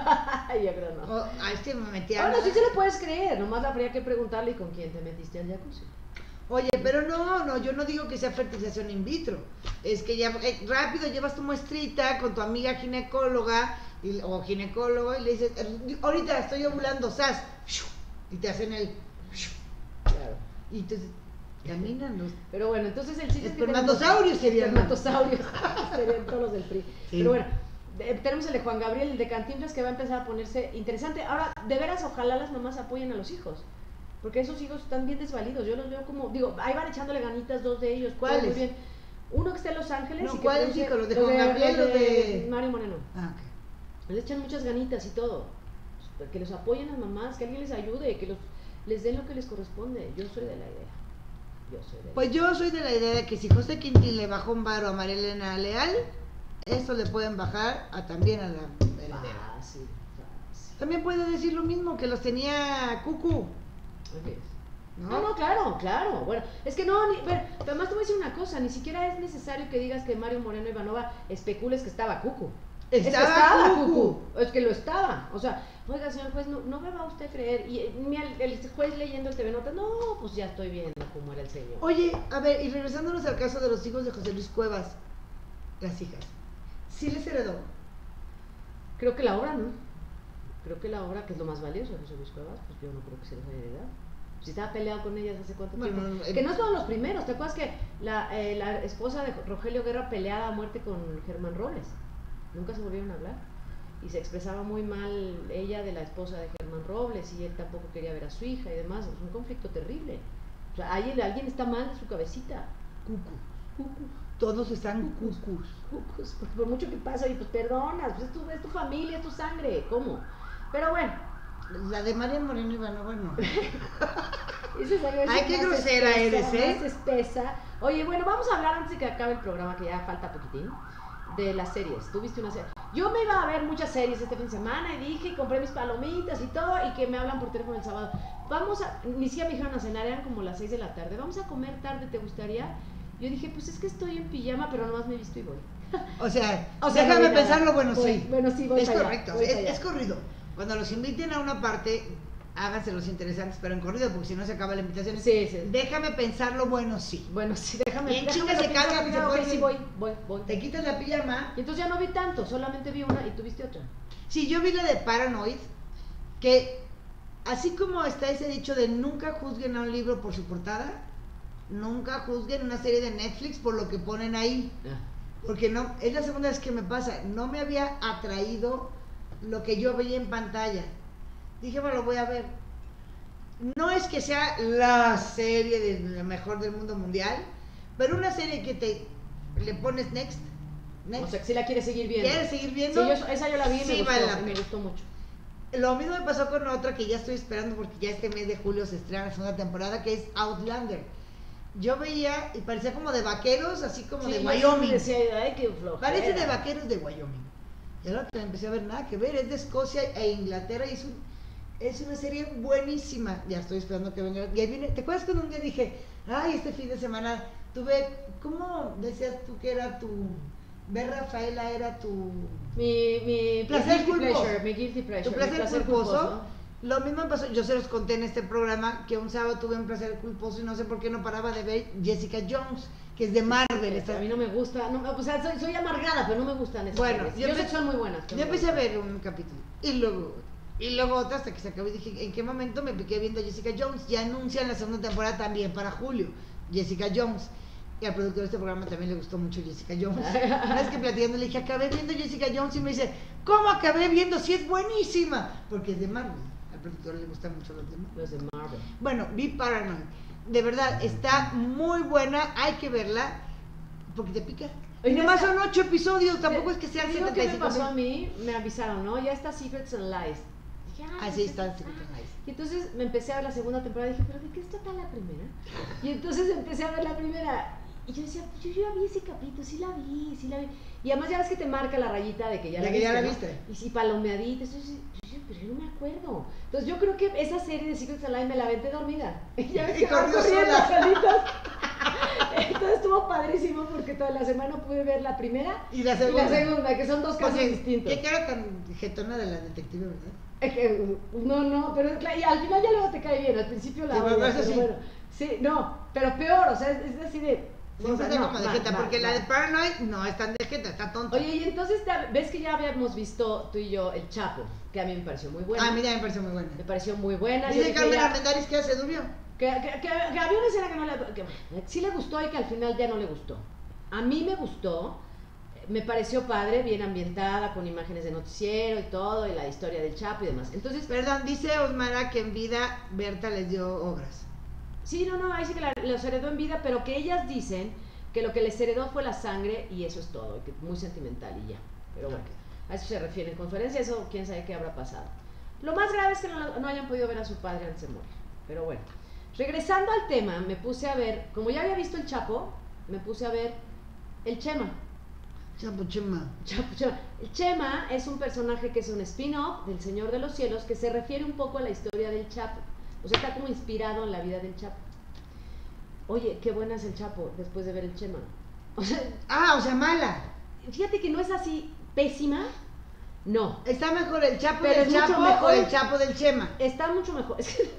Yo creo no.
Oh, ay, es que me metí a...
Bueno, sí se lo puedes creer, nomás habría que preguntarle con quién te metiste al jacuzzi.
Oye, pero no, no, yo no digo que sea fertilización in vitro. Es que ya eh, rápido llevas tu muestrita con tu amiga ginecóloga y, o ginecólogo y le dices, ahorita estoy ovulando, sas, y te hacen el...
Claro.
Y entonces caminan los...
Pero bueno, entonces el chiste
espermatosaurios
es que
serían.
Espermatosaurios serían todos los del P R I. Sí. Pero bueno, de, tenemos el de Juan Gabriel, el de Cantinflas, que va a empezar a ponerse interesante. Ahora, de veras, ojalá las mamás apoyen a los hijos. Porque esos hijos están bien desvalidos. Yo los veo como, digo, ahí van echándole ganitas dos de ellos.
¿Cuáles?
Muy bien. Uno que está en Los Ángeles.
No,
y que
¿cuáles hijos? ¿Los de Juan Gabriel o de,
de Mario Moreno?
Ah, ok.
Le echan muchas ganitas y todo. Que los apoyen las mamás, que alguien les ayude, que los, les den lo que les corresponde. Yo soy de la idea. Yo soy de la
pues
idea.
yo soy de la idea de que si José Quintín le bajó un varo a María Elena Leal, eso le pueden bajar a, también a la heredera.
Fácil, fácil.
También puede decir lo mismo, que los tenía Cucu.
Okay. ¿No? no, no, claro, claro. Bueno, es que no, ni, pero, además te voy a decir una cosa, ni siquiera es necesario que digas que Mario Moreno Ivanova especules que estaba Cucu.
Estaba,
es que estaba
Cucu.
Cucu. Es que lo estaba. O sea, oiga, señor juez, no, no me va a usted a creer. Y el, el juez leyendo el T V Notas, no, pues ya estoy viendo cómo era el señor.
Oye, a ver, y regresándonos al caso de los hijos de José Luis Cuevas, las hijas, ¿sí les heredó?
Creo que la obra, ¿no? Creo que la obra, que es lo más valioso de José Luis Cuevas, pues yo no creo que se les haya heredado. Si estaba peleado con ellas hace cuánto
bueno,
tiempo.
Eh,
que no fueron los primeros. ¿Te acuerdas que la, eh, la esposa de Rogelio Guerra peleaba a muerte con Germán Robles? Nunca se volvieron a hablar. Y se expresaba muy mal ella de la esposa de Germán Robles y él tampoco quería ver a su hija y demás. Es un conflicto terrible. O sea, alguien, alguien está mal de su cabecita.
Cucu.
Cucu.
Todos están cucus.
Cucus. Por, por mucho que pasa, y pues perdonas, pues es tu, es tu familia, es tu sangre. ¿Cómo? Pero bueno.
La de María Moreno Ivanova no.
Ay,
qué grosera
espesa,
eres, ¿eh?
Más espesa. Oye, bueno, vamos a hablar antes de que acabe el programa, que ya falta poquitín, de las series. Tú viste una serie. Yo me iba a ver muchas series este fin de semana y dije, compré mis palomitas y todo, y que me hablan por teléfono el sábado. Vamos a, mis hijas me dijeron a cenar, eran como las seis de la tarde. Vamos a comer tarde, ¿te gustaría? Yo dije, pues es que estoy en pijama, pero nomás me he visto y voy.
O sea,
o sea
déjame
no
pensarlo, bueno,
voy,
sí.
Bueno, sí, voy
Es
allá,
correcto,
voy
es,
allá.
es corrido. Cuando los inviten a una parte, háganse los interesantes, pero en corrido, porque si no se acaba la invitación.
Sí, sí.
Déjame pensarlo, bueno, sí.
Bueno, sí, déjame.
Y en
déjame
chinga se carga, que se
ok,
puede
sí,
decir,
voy, voy, voy.
Te quitas la pijama.
Y entonces ya no vi tanto, solamente vi una y tú viste otra.
Sí, yo vi la de Paranoid, que así como está ese dicho de nunca juzguen a un libro por su portada, nunca juzguen una serie de Netflix por lo que ponen ahí.
Ah.
Porque no, es la segunda vez que me pasa, no me había atraído lo que yo veía en pantalla. Dije, bueno, lo voy a ver. No es que sea la serie de la mejor del mundo mundial, pero una serie que te le pones next, next.
O sea, que si la quieres seguir viendo.
¿Quieres seguir viendo?
Sí, yo, esa yo la vi y
sí,
me, gustó,
vale la
me
pena.
gustó mucho.
Lo mismo me pasó con otra que ya estoy esperando porque ya este mes de julio se estrena la segunda temporada, que es Outlander. Yo veía y parecía como de vaqueros, así como
Sí,
de
yo
Wyoming.
Decía, ay, qué flojera.
Parece de vaqueros de Wyoming. Y ahora que la empecé a ver, nada que ver, es de Escocia e Inglaterra y es, un, es una serie buenísima. Ya estoy esperando que venga. Y ahí viene, ¿te acuerdas cuando un día dije, ay, este fin de semana tuve, ¿cómo decías tú que era tu, ver Rafaela era tu...
Mi, mi
placer
guilty
culposo.
pleasure, mi guilty pleasure,
Tu placer,
mi placer
culposo.
culposo.
Lo mismo pasó, yo se los conté en este programa, que un sábado tuve un placer culposo y no sé por qué no paraba de ver Jessica Jones, que es de Marvel.
Esta, a mí no me gusta, no, o sea, soy, soy amargada, pero no me gustan esas
Bueno,
series.
yo,
yo sé
empe-
que son muy buenas.
Yo empecé a ver un capítulo y luego y luego otra hasta que se acabó y dije, ¿en qué momento me piqué viendo Jessica Jones? Ya anuncian la segunda temporada también para julio, Jessica Jones. Y al productor de este programa también le gustó mucho Jessica Jones. Una vez que platicando le dije, acabé viendo Jessica Jones y me dice, ¿cómo acabé viendo si es buenísima? Porque es de Marvel. Al productor le gustan mucho los de Marvel.
Los de Marvel.
Bueno, vi Paranoid. De verdad, está muy buena, hay que verla, porque te pica. Y nomás son ocho episodios, tampoco es que sean
setenta
setenta
y
y
cinco. ¿Qué me pasó a
mil.
mí? Me avisaron, ¿no? Ya está Secrets and Lies. Dije, ah,
Así está Secrets and Lies.
Y entonces me empecé a ver la segunda temporada y dije, ¿pero de qué está tal la primera? Y entonces empecé a ver la primera. Y yo decía, yo, yo ya vi ese capítulo, sí la vi, sí la vi. Y además ya ves que te marca la rayita de que ya
De
la
que
viste,
ya la
¿no?
viste.
Y si palomeadita, entonces, yo, pero yo no me acuerdo. Entonces yo creo que esa serie de Secrets and Lies me la aventé dormida. Y ya ves
Y
que van
corrió
corriendo
sola.
solitas. Entonces estuvo padrísimo porque toda la semana pude ver la primera
Y la segunda.
y la segunda, que son dos casos
Oye,
distintos.
qué cara tan jetona de la detective, ¿verdad?
Es que, no, no, pero claro, y al final ya luego te cae bien, al principio la
Sí,
odias,
bueno, eso
pero
sí.
bueno, sí, no, pero peor, o sea, es, es así de...
Sí,
o sea,
está
no,
como de
mal,
jeta,
mal,
porque la
mal.
de Paranoid no es tan de jeta, está tonta.
Oye, y entonces te- ves que ya habíamos visto tú y yo El Chapo, que a mí me pareció muy buena.
Ah, mira, me parece muy buena.
Me pareció muy buena. yo
Dice
dije
Carmen
ya-
Armendáriz que ya se durmió.
que, que, que, que había una escena que no le... que sí le gustó y que al final ya no le gustó. A mí me gustó, me pareció padre, bien ambientada, con imágenes de noticiero y todo, y la historia del Chapo y demás. Entonces,
Perdón, dice Osmara que en vida Berta les dio ogras.
sí, no, no, ahí sí que la, los heredó en vida, pero que ellas dicen que lo que les heredó fue la sangre y eso es todo, y que muy sentimental y ya. Pero bueno, a eso se refiere en conferencia, eso quién sabe qué habrá pasado. Lo más grave es que no, no hayan podido ver a su padre antes de morir. Pero bueno, regresando al tema, me puse a ver, como ya había visto el Chapo, me puse a ver el Chema.
Chapo Chema.
Chapo, Chema. El Chema es un personaje que es un spin-off del Señor de los Cielos que se refiere un poco a la historia del Chapo. O sea, está como inspirado en la vida del Chapo. Oye, qué buena es el Chapo después de ver el Chema. O sea,
Ah, o sea, mala.
fíjate que no es así pésima, no.
Está mejor el Chapo
Pero
del
es mucho
Chapo
mejor
o el
el-
Chapo del Chema.
Está mucho mejor. Es que-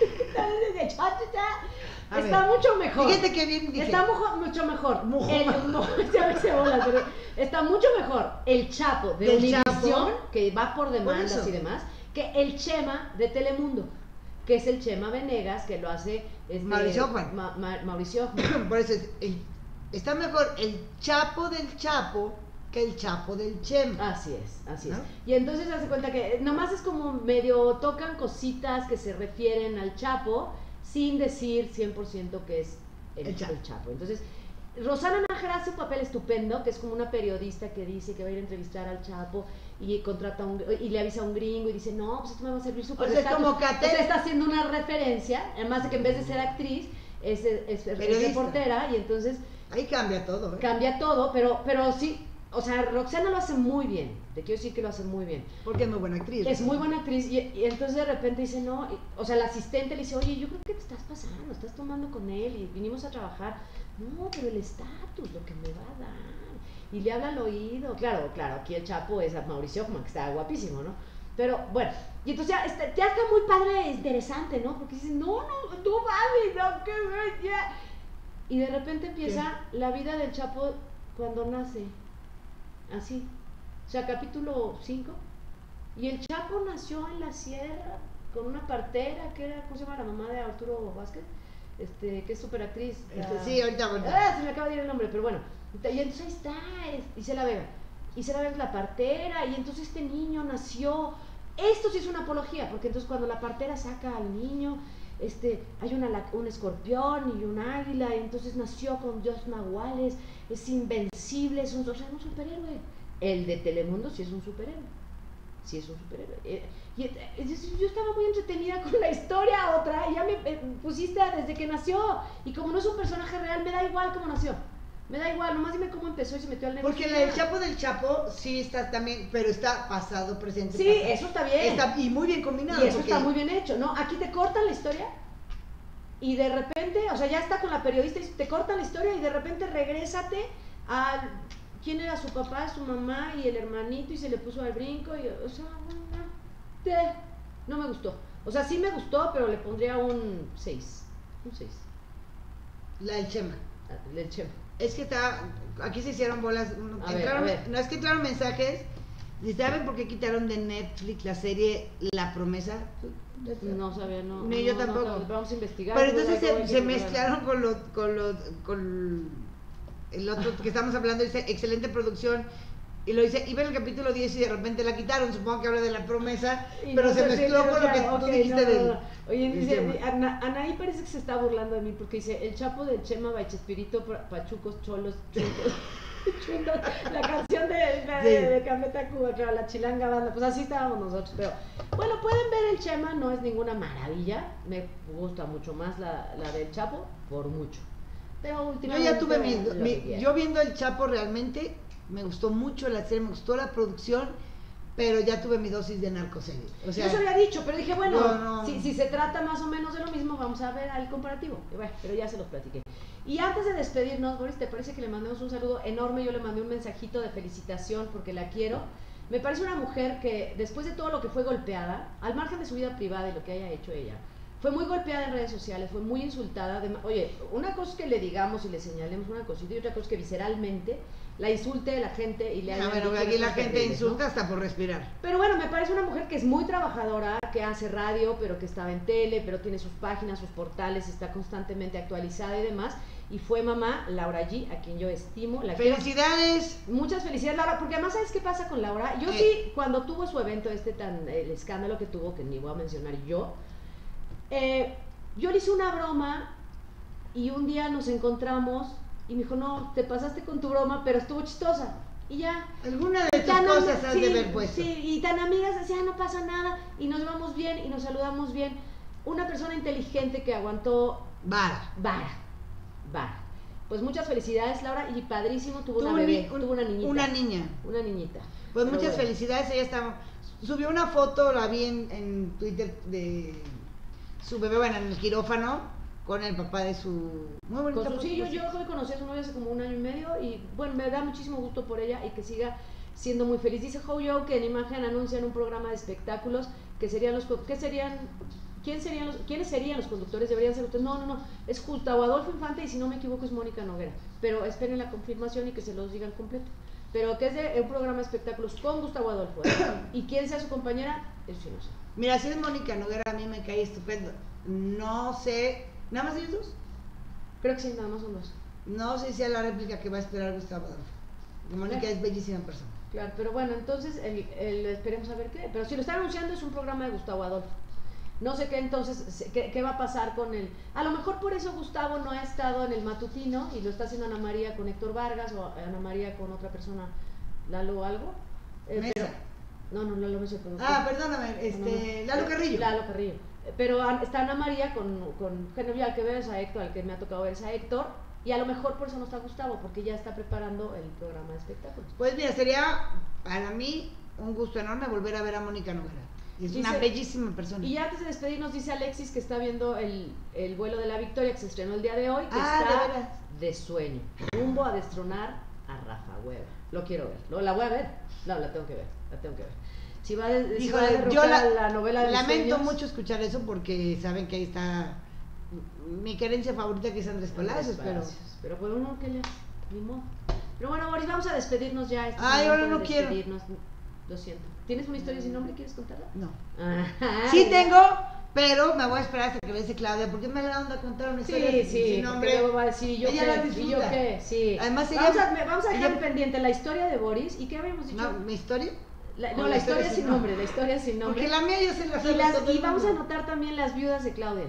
de Chapo
A
está
ver,
mucho mejor.
Fíjate que bien dije.
Está mucho, mucho mejor.
Mujo-
El, mo- ya me hice bolas, pero está mucho mejor el Chapo de
Del
Univisión,
Chapo.
que va por demandas
eso.
y demás, que el Chema de Telemundo, que es el Chema Venegas, que lo hace este,
Mauricio Ockman.
Ma- Ma- Mauricio Ockman.
Por eso es, el- está mejor el Chapo del Chapo que el Chapo del Chema.
Así es, así es.
¿No?
Y entonces hace cuenta que nomás es como medio tocan cositas que se refieren al Chapo sin decir cien por ciento que es el,
El Chapo.
el Chapo. Entonces, Rosana Nájera hace un papel estupendo, que es como una periodista que dice que va a ir a entrevistar al Chapo y contrata un, y le avisa a un gringo y dice, no, pues esto me va a servir súper
O sea, es
estatus".
como Catel.
O sea, está haciendo una referencia, además de que en vez de ser actriz, es, es, es- es
Periodista.
reportera, y entonces
Ahí cambia todo, ¿eh?
cambia todo, pero, pero sí, o sea, Roxana lo hace muy bien, te quiero decir que lo hace muy bien.
Porque es muy buena actriz.
Es muy buena actriz y, y entonces de repente dice, no, y- o sea, la asistente le dice, oye, yo creo que te estás pasando, estás tomando con él y vinimos a trabajar. No, pero el estatus, lo que me va a dar. Y le habla al oído. Claro, claro, aquí el Chapo es a Mauricio Ockman, que está guapísimo, ¿no? Pero bueno, y entonces ya está, ya está muy padre, interesante, ¿no? Porque dices, no, no, no mames, no, que ya. Y de repente empieza la vida del Chapo cuando nace. Así. O sea, capítulo cinco. Y el Chapo nació en la sierra con una partera que era, ¿cómo se llama la mamá de Arturo Vázquez? Este, que es súper actriz.
Este, sí, ahorita, ahorita.
Ah, se me acaba de ir el nombre, pero bueno. Y entonces ahí está, es- Isela Vega. Isela Vega es la partera, y entonces este niño nació. Esto sí es una apología, porque entonces cuando la partera saca al niño, este, hay una, la- un escorpión y un águila, y entonces nació con dos nahuales, es invencible, es un, o sea, un superhéroe. El de Telemundo sí es un superhéroe. Sí es un superhéroe. Eh, y, eh, yo- yo estaba muy entretenida con la historia otra, y ya me eh, pusiste a desde que nació, y como no es un personaje real, me da igual cómo nació. Me da igual, nomás dime cómo empezó y se metió al negocio.
Porque la del Chapo del Chapo sí está también, pero está pasado, presente.
Sí,
pasado.
eso está bien.
Está, y muy bien combinado.
Y eso
porque...
está muy bien hecho, ¿no? Aquí te cortan la historia y de repente, o sea, ya está con la periodista y te cortan la historia y de repente regrésate a quién era su papá, su mamá y el hermanito y se le puso al brinco y, o sea, te, no me gustó. O sea, sí me gustó, pero le pondría un seis. Un seis.
La del Chema.
La del Chema.
Es que está, aquí se hicieron bolas,
A
entraron,
ver, a ver.
no es que entraron mensajes, ¿y saben por qué quitaron de Netflix la serie La Promesa?
No sabía, no.
Ni yo
no,
tampoco.
No, vamos a investigar.
Pero entonces
Luego hay
se,
que
se
procurar.
mezclaron con lo, con lo, con el otro que estamos hablando, dice excelente producción, y lo dice, iba en el capítulo diez y de repente la quitaron, supongo que habla de La Promesa,
Y
pero
no
se
sé,
mezcló
sí,
con lo que
claro,
tú
ok,
dijiste
no,
del...
no, no. Oye,
del
dice,
Chema.
Ana, Anaí parece que se está burlando de mí porque dice, el Chapo del Chema, Baichespirito, Pachucos, Cholos, Chungos, Chungos, la canción de, de,
Sí.
de, de Café Cuba, claro, la chilanga banda, pues así estábamos nosotros, pero bueno, pueden ver el Chema, no es ninguna maravilla, me gusta mucho más la, la del Chapo, por mucho, pero
Yo
últimamente
ya tuve mi,
lo
mi-
que quiera.
yo viendo el Chapo realmente, me gustó mucho la serie, me gustó la producción, pero ya tuve mi dosis de narcoserie. O sea,
Yo eso había dicho, pero dije, bueno,
no, no.
Si, si se trata más o menos de lo mismo, vamos a ver al comparativo. Y bueno, pero ya se los platiqué. Y antes de despedirnos, Boris, ¿te parece que le mandemos un saludo enorme? Yo le mandé un mensajito de felicitación porque la quiero. Me parece una mujer que, después de todo lo que fue golpeada, al margen de su vida privada y lo que haya hecho ella, fue muy golpeada en redes sociales, fue muy insultada. De, oye, una cosa es que le digamos y le señalemos una cosita y otra cosa es que visceralmente la insulte la gente y le haya
ah, bueno,
dicho
aquí la
cosas
gente
terribles, ¿no?
insulta hasta por respirar.
Pero bueno, me parece una mujer que es muy trabajadora, que hace radio, pero que estaba en tele, pero tiene sus páginas, sus portales, está constantemente actualizada y demás. Y fue mamá, Laura G, a quien yo estimo. La quiero.
¡Felicidades!
Muchas felicidades, Laura, porque además, ¿sabes qué pasa con Laura? Yo
Eh.
sí, cuando tuvo su evento este tan, el escándalo que tuvo, que ni voy a mencionar yo, eh, yo le hice una broma y un día nos encontramos y me dijo, no, te pasaste con tu broma, pero estuvo chistosa. Y ya.
Alguna de tus
Tan am-
cosas has
sí,
de haber puesto.
Sí, y tan amigas, decían, no pasa nada, y nos llevamos bien, y nos saludamos bien. Una persona inteligente que aguantó
Vara.
vara, vara. Pues muchas felicidades, Laura, y padrísimo, tuvo,
Tuvo
una
un
bebé,
ni- un-
tuvo una niñita.
Una niña.
Una niñita.
Pues
Pero
muchas
bueno.
felicidades, ella está, subió una foto, la vi en, en Twitter de su bebé, bueno, en el quirófano, con el papá de su... Muy bonita
Con su,
foto,
sí, yo,
pues,
yo creo que conocí a su novia hace como un año y medio y bueno, me da muchísimo gusto por ella y que siga siendo muy feliz. Dice Hoyo que en imagen anuncian un programa de espectáculos que serían los... ¿Qué serían? ¿Quién serían los, ¿Quiénes serían los conductores? Deberían ser ustedes. No, no, no. Es Gustavo Adolfo Infante y si no me equivoco es Mónica Noguera. Pero esperen la confirmación y que se los digan completo. Pero que es de un programa de espectáculos con Gustavo Adolfo. ¿eh? ¿Y quién sea su compañera? Eso sí no sé.
Mira, si es Mónica Noguera, a mí me cae estupendo. No sé, ¿nada más ellos dos?
Creo que sí, nada más son dos.
No sé si sea la réplica que va a esperar Gustavo Adolfo. Que Mónica
Claro.
es bellísima persona.
Claro, pero bueno, entonces el, el- esperemos a ver qué. Pero si lo está anunciando es un programa de Gustavo Adolfo. No sé qué entonces, se- qué, qué va a pasar con él. A lo mejor por eso Gustavo no ha estado en el matutino y lo está haciendo Ana María con Héctor Vargas o Ana María con otra persona, Lalo o algo. Eh,
Mesa.
pero- no, no, Lalo Mesa, productor.
Ah, perdóname, este, Lalo Carrillo.
Lalo Carrillo. Pero an- está Ana María con, con Genevieve, al que ves a Héctor, al que me ha tocado ver es a Héctor. Y a lo mejor por eso no está Gustavo, porque ya está preparando el programa de espectáculos.
Pues mira, sería para mí un gusto enorme volver a ver a Mónica Noguera. Es
Dice-
una bellísima persona.
Y antes de despedirnos, dice Alexis que está viendo el, el vuelo de la Victoria que se estrenó el día de hoy, que
Ah,
está
¿de veras?
de sueño, rumbo a destronar a Rafa Weber. Lo quiero ver, lo, la voy a ver, no, la tengo que ver, la tengo que ver. Si va, de, si va a
Híjole,
derrocar
yo la,
la novela de mis
lamento
sueños,
mucho escuchar eso porque saben que ahí está mi querencia favorita, que es Andrés Palacios, pero...
Palacios, pero pues uno que le ni modo. Pero bueno, Boris, vamos a despedirnos ya. Este es
Ay,
el
ahora
momento
no
de
quiero.
despedirnos. Lo siento. ¿Tienes una historia sin nombre? ¿Quieres contarla?
No.
Ajá,
Sí
ya.
tengo, pero me voy a esperar hasta que regrese Claudia, porque me la onda a contar una historia
Sí,
sin-
sí,
sin
porque
nombre.
luego va a decir, ¿y yo
Ella la
qué? ¿Y yo
disfruta.
qué? Sí.
Además, ella-
vamos, a, me- vamos a dejar
ella-
pendiente la historia de Boris. ¿Y qué habíamos dicho?
No, ¿mi historia?
La-
O
no, la historia sin nombre, la historia sin nombre.
Porque la mía yo se la sé
y, las-
todo el
y vamos a
mundo.
anotar también las viudas de Claudia.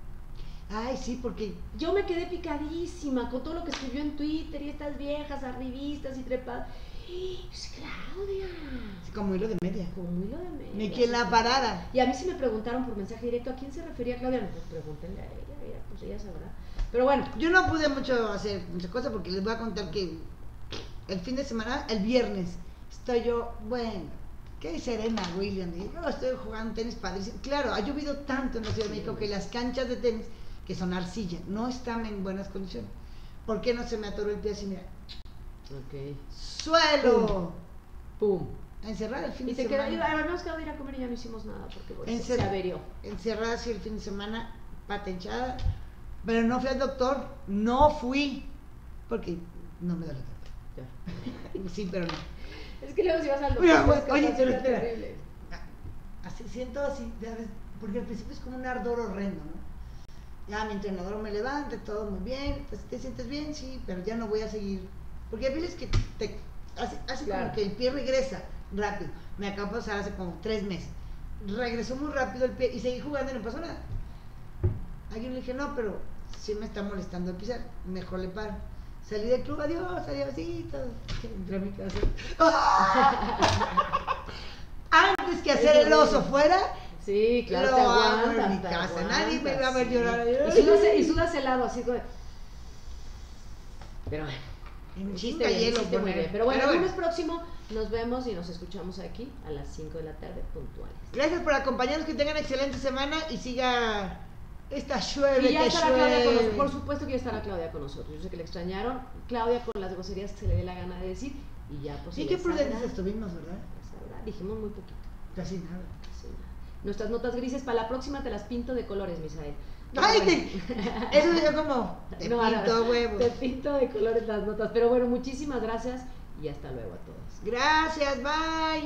Ay, sí, porque...
Yo me quedé picadísima con todo lo que escribió en Twitter y estas viejas arribistas y trepadas. Es Claudia.
Como hilo de media.
Como hilo de media.
Ni quien la parara.
Y a mí sí me preguntaron por mensaje directo a quién se refería Claudia. Pues pregúntenle a ella, ella, pues ella sabrá. Pero bueno.
Yo no pude mucho hacer muchas cosas porque les voy a contar que el fin de semana, el viernes, estoy yo, bueno, ¿qué Serena Williams? Y yo estoy jugando tenis padrísimo. Claro, ha llovido tanto en la Ciudad de México que las canchas de tenis, que son arcilla, no están en buenas condiciones. ¿Por qué no se me atoró el pie así? Mira.
Ok.
¡Suelo!
¡Pum! Pum.
Encerrada el fin
y
de
te
semana.
quedó, habíamos quedado de ir a comer y ya no hicimos nada porque bueno,
Encer
se averió.
Encerrada así el fin de semana, pata hinchada, pero no fui al doctor, no fui, porque no me da la doctor. Sí, pero no.
Es que luego si vas al doctor.
Mira,
pues,
oye, pero
espera.
terrible. Así siento así, ¿sabes? Porque al principio es como un ardor horrendo, ¿no? Ya mi entrenador me levanta, todo muy bien, pues te sientes bien, sí, pero ya no voy a seguir. Porque hay veces que te hace, hace claro. Como que el pie regresa rápido. Me acaba de pasar hace como tres meses. Regresó muy rápido el pie y seguí jugando y no pasó nada. A alguien le dije, no, pero sí me está molestando el pisar, mejor le paro. Salí del club, adiós, adiós, sí, todo. Entré a mi casa. Antes que hacer el oso fuera,
sí, claro,
lo
te
hago
aguantas,
en mi
te
casa.
aguantas,
Nadie me va a ver
sí.
llorar.
Y sudas, y sudas helado, así como. Pero bueno.
En chinga hielo,
muy bien. Pero bueno,
Pero
el
bueno.
lunes próximo nos vemos y nos escuchamos aquí a las cinco de la tarde puntuales.
Gracias por acompañarnos, que tengan excelente semana y siga esta llueve
y ya
que
estará Claudia con
llueve.
nosotros, por supuesto que ya estará Claudia con nosotros. Yo sé que le extrañaron. Claudia con las groserías que se le dé la gana de decir y ya pues.
Y qué prudentes estuvimos, ¿verdad?
Sabrá. Dijimos muy poquito.
Casi nada.
Casi nada. Nuestras notas grises para la próxima te las pinto de colores, Misael.
Ay, te, eso yo como te
no,
pinto
no,
huevos.
Te pinto de colores las notas. Pero bueno, muchísimas gracias y hasta luego a todos.
Gracias, bye.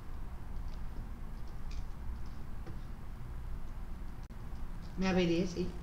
Me averé, sí.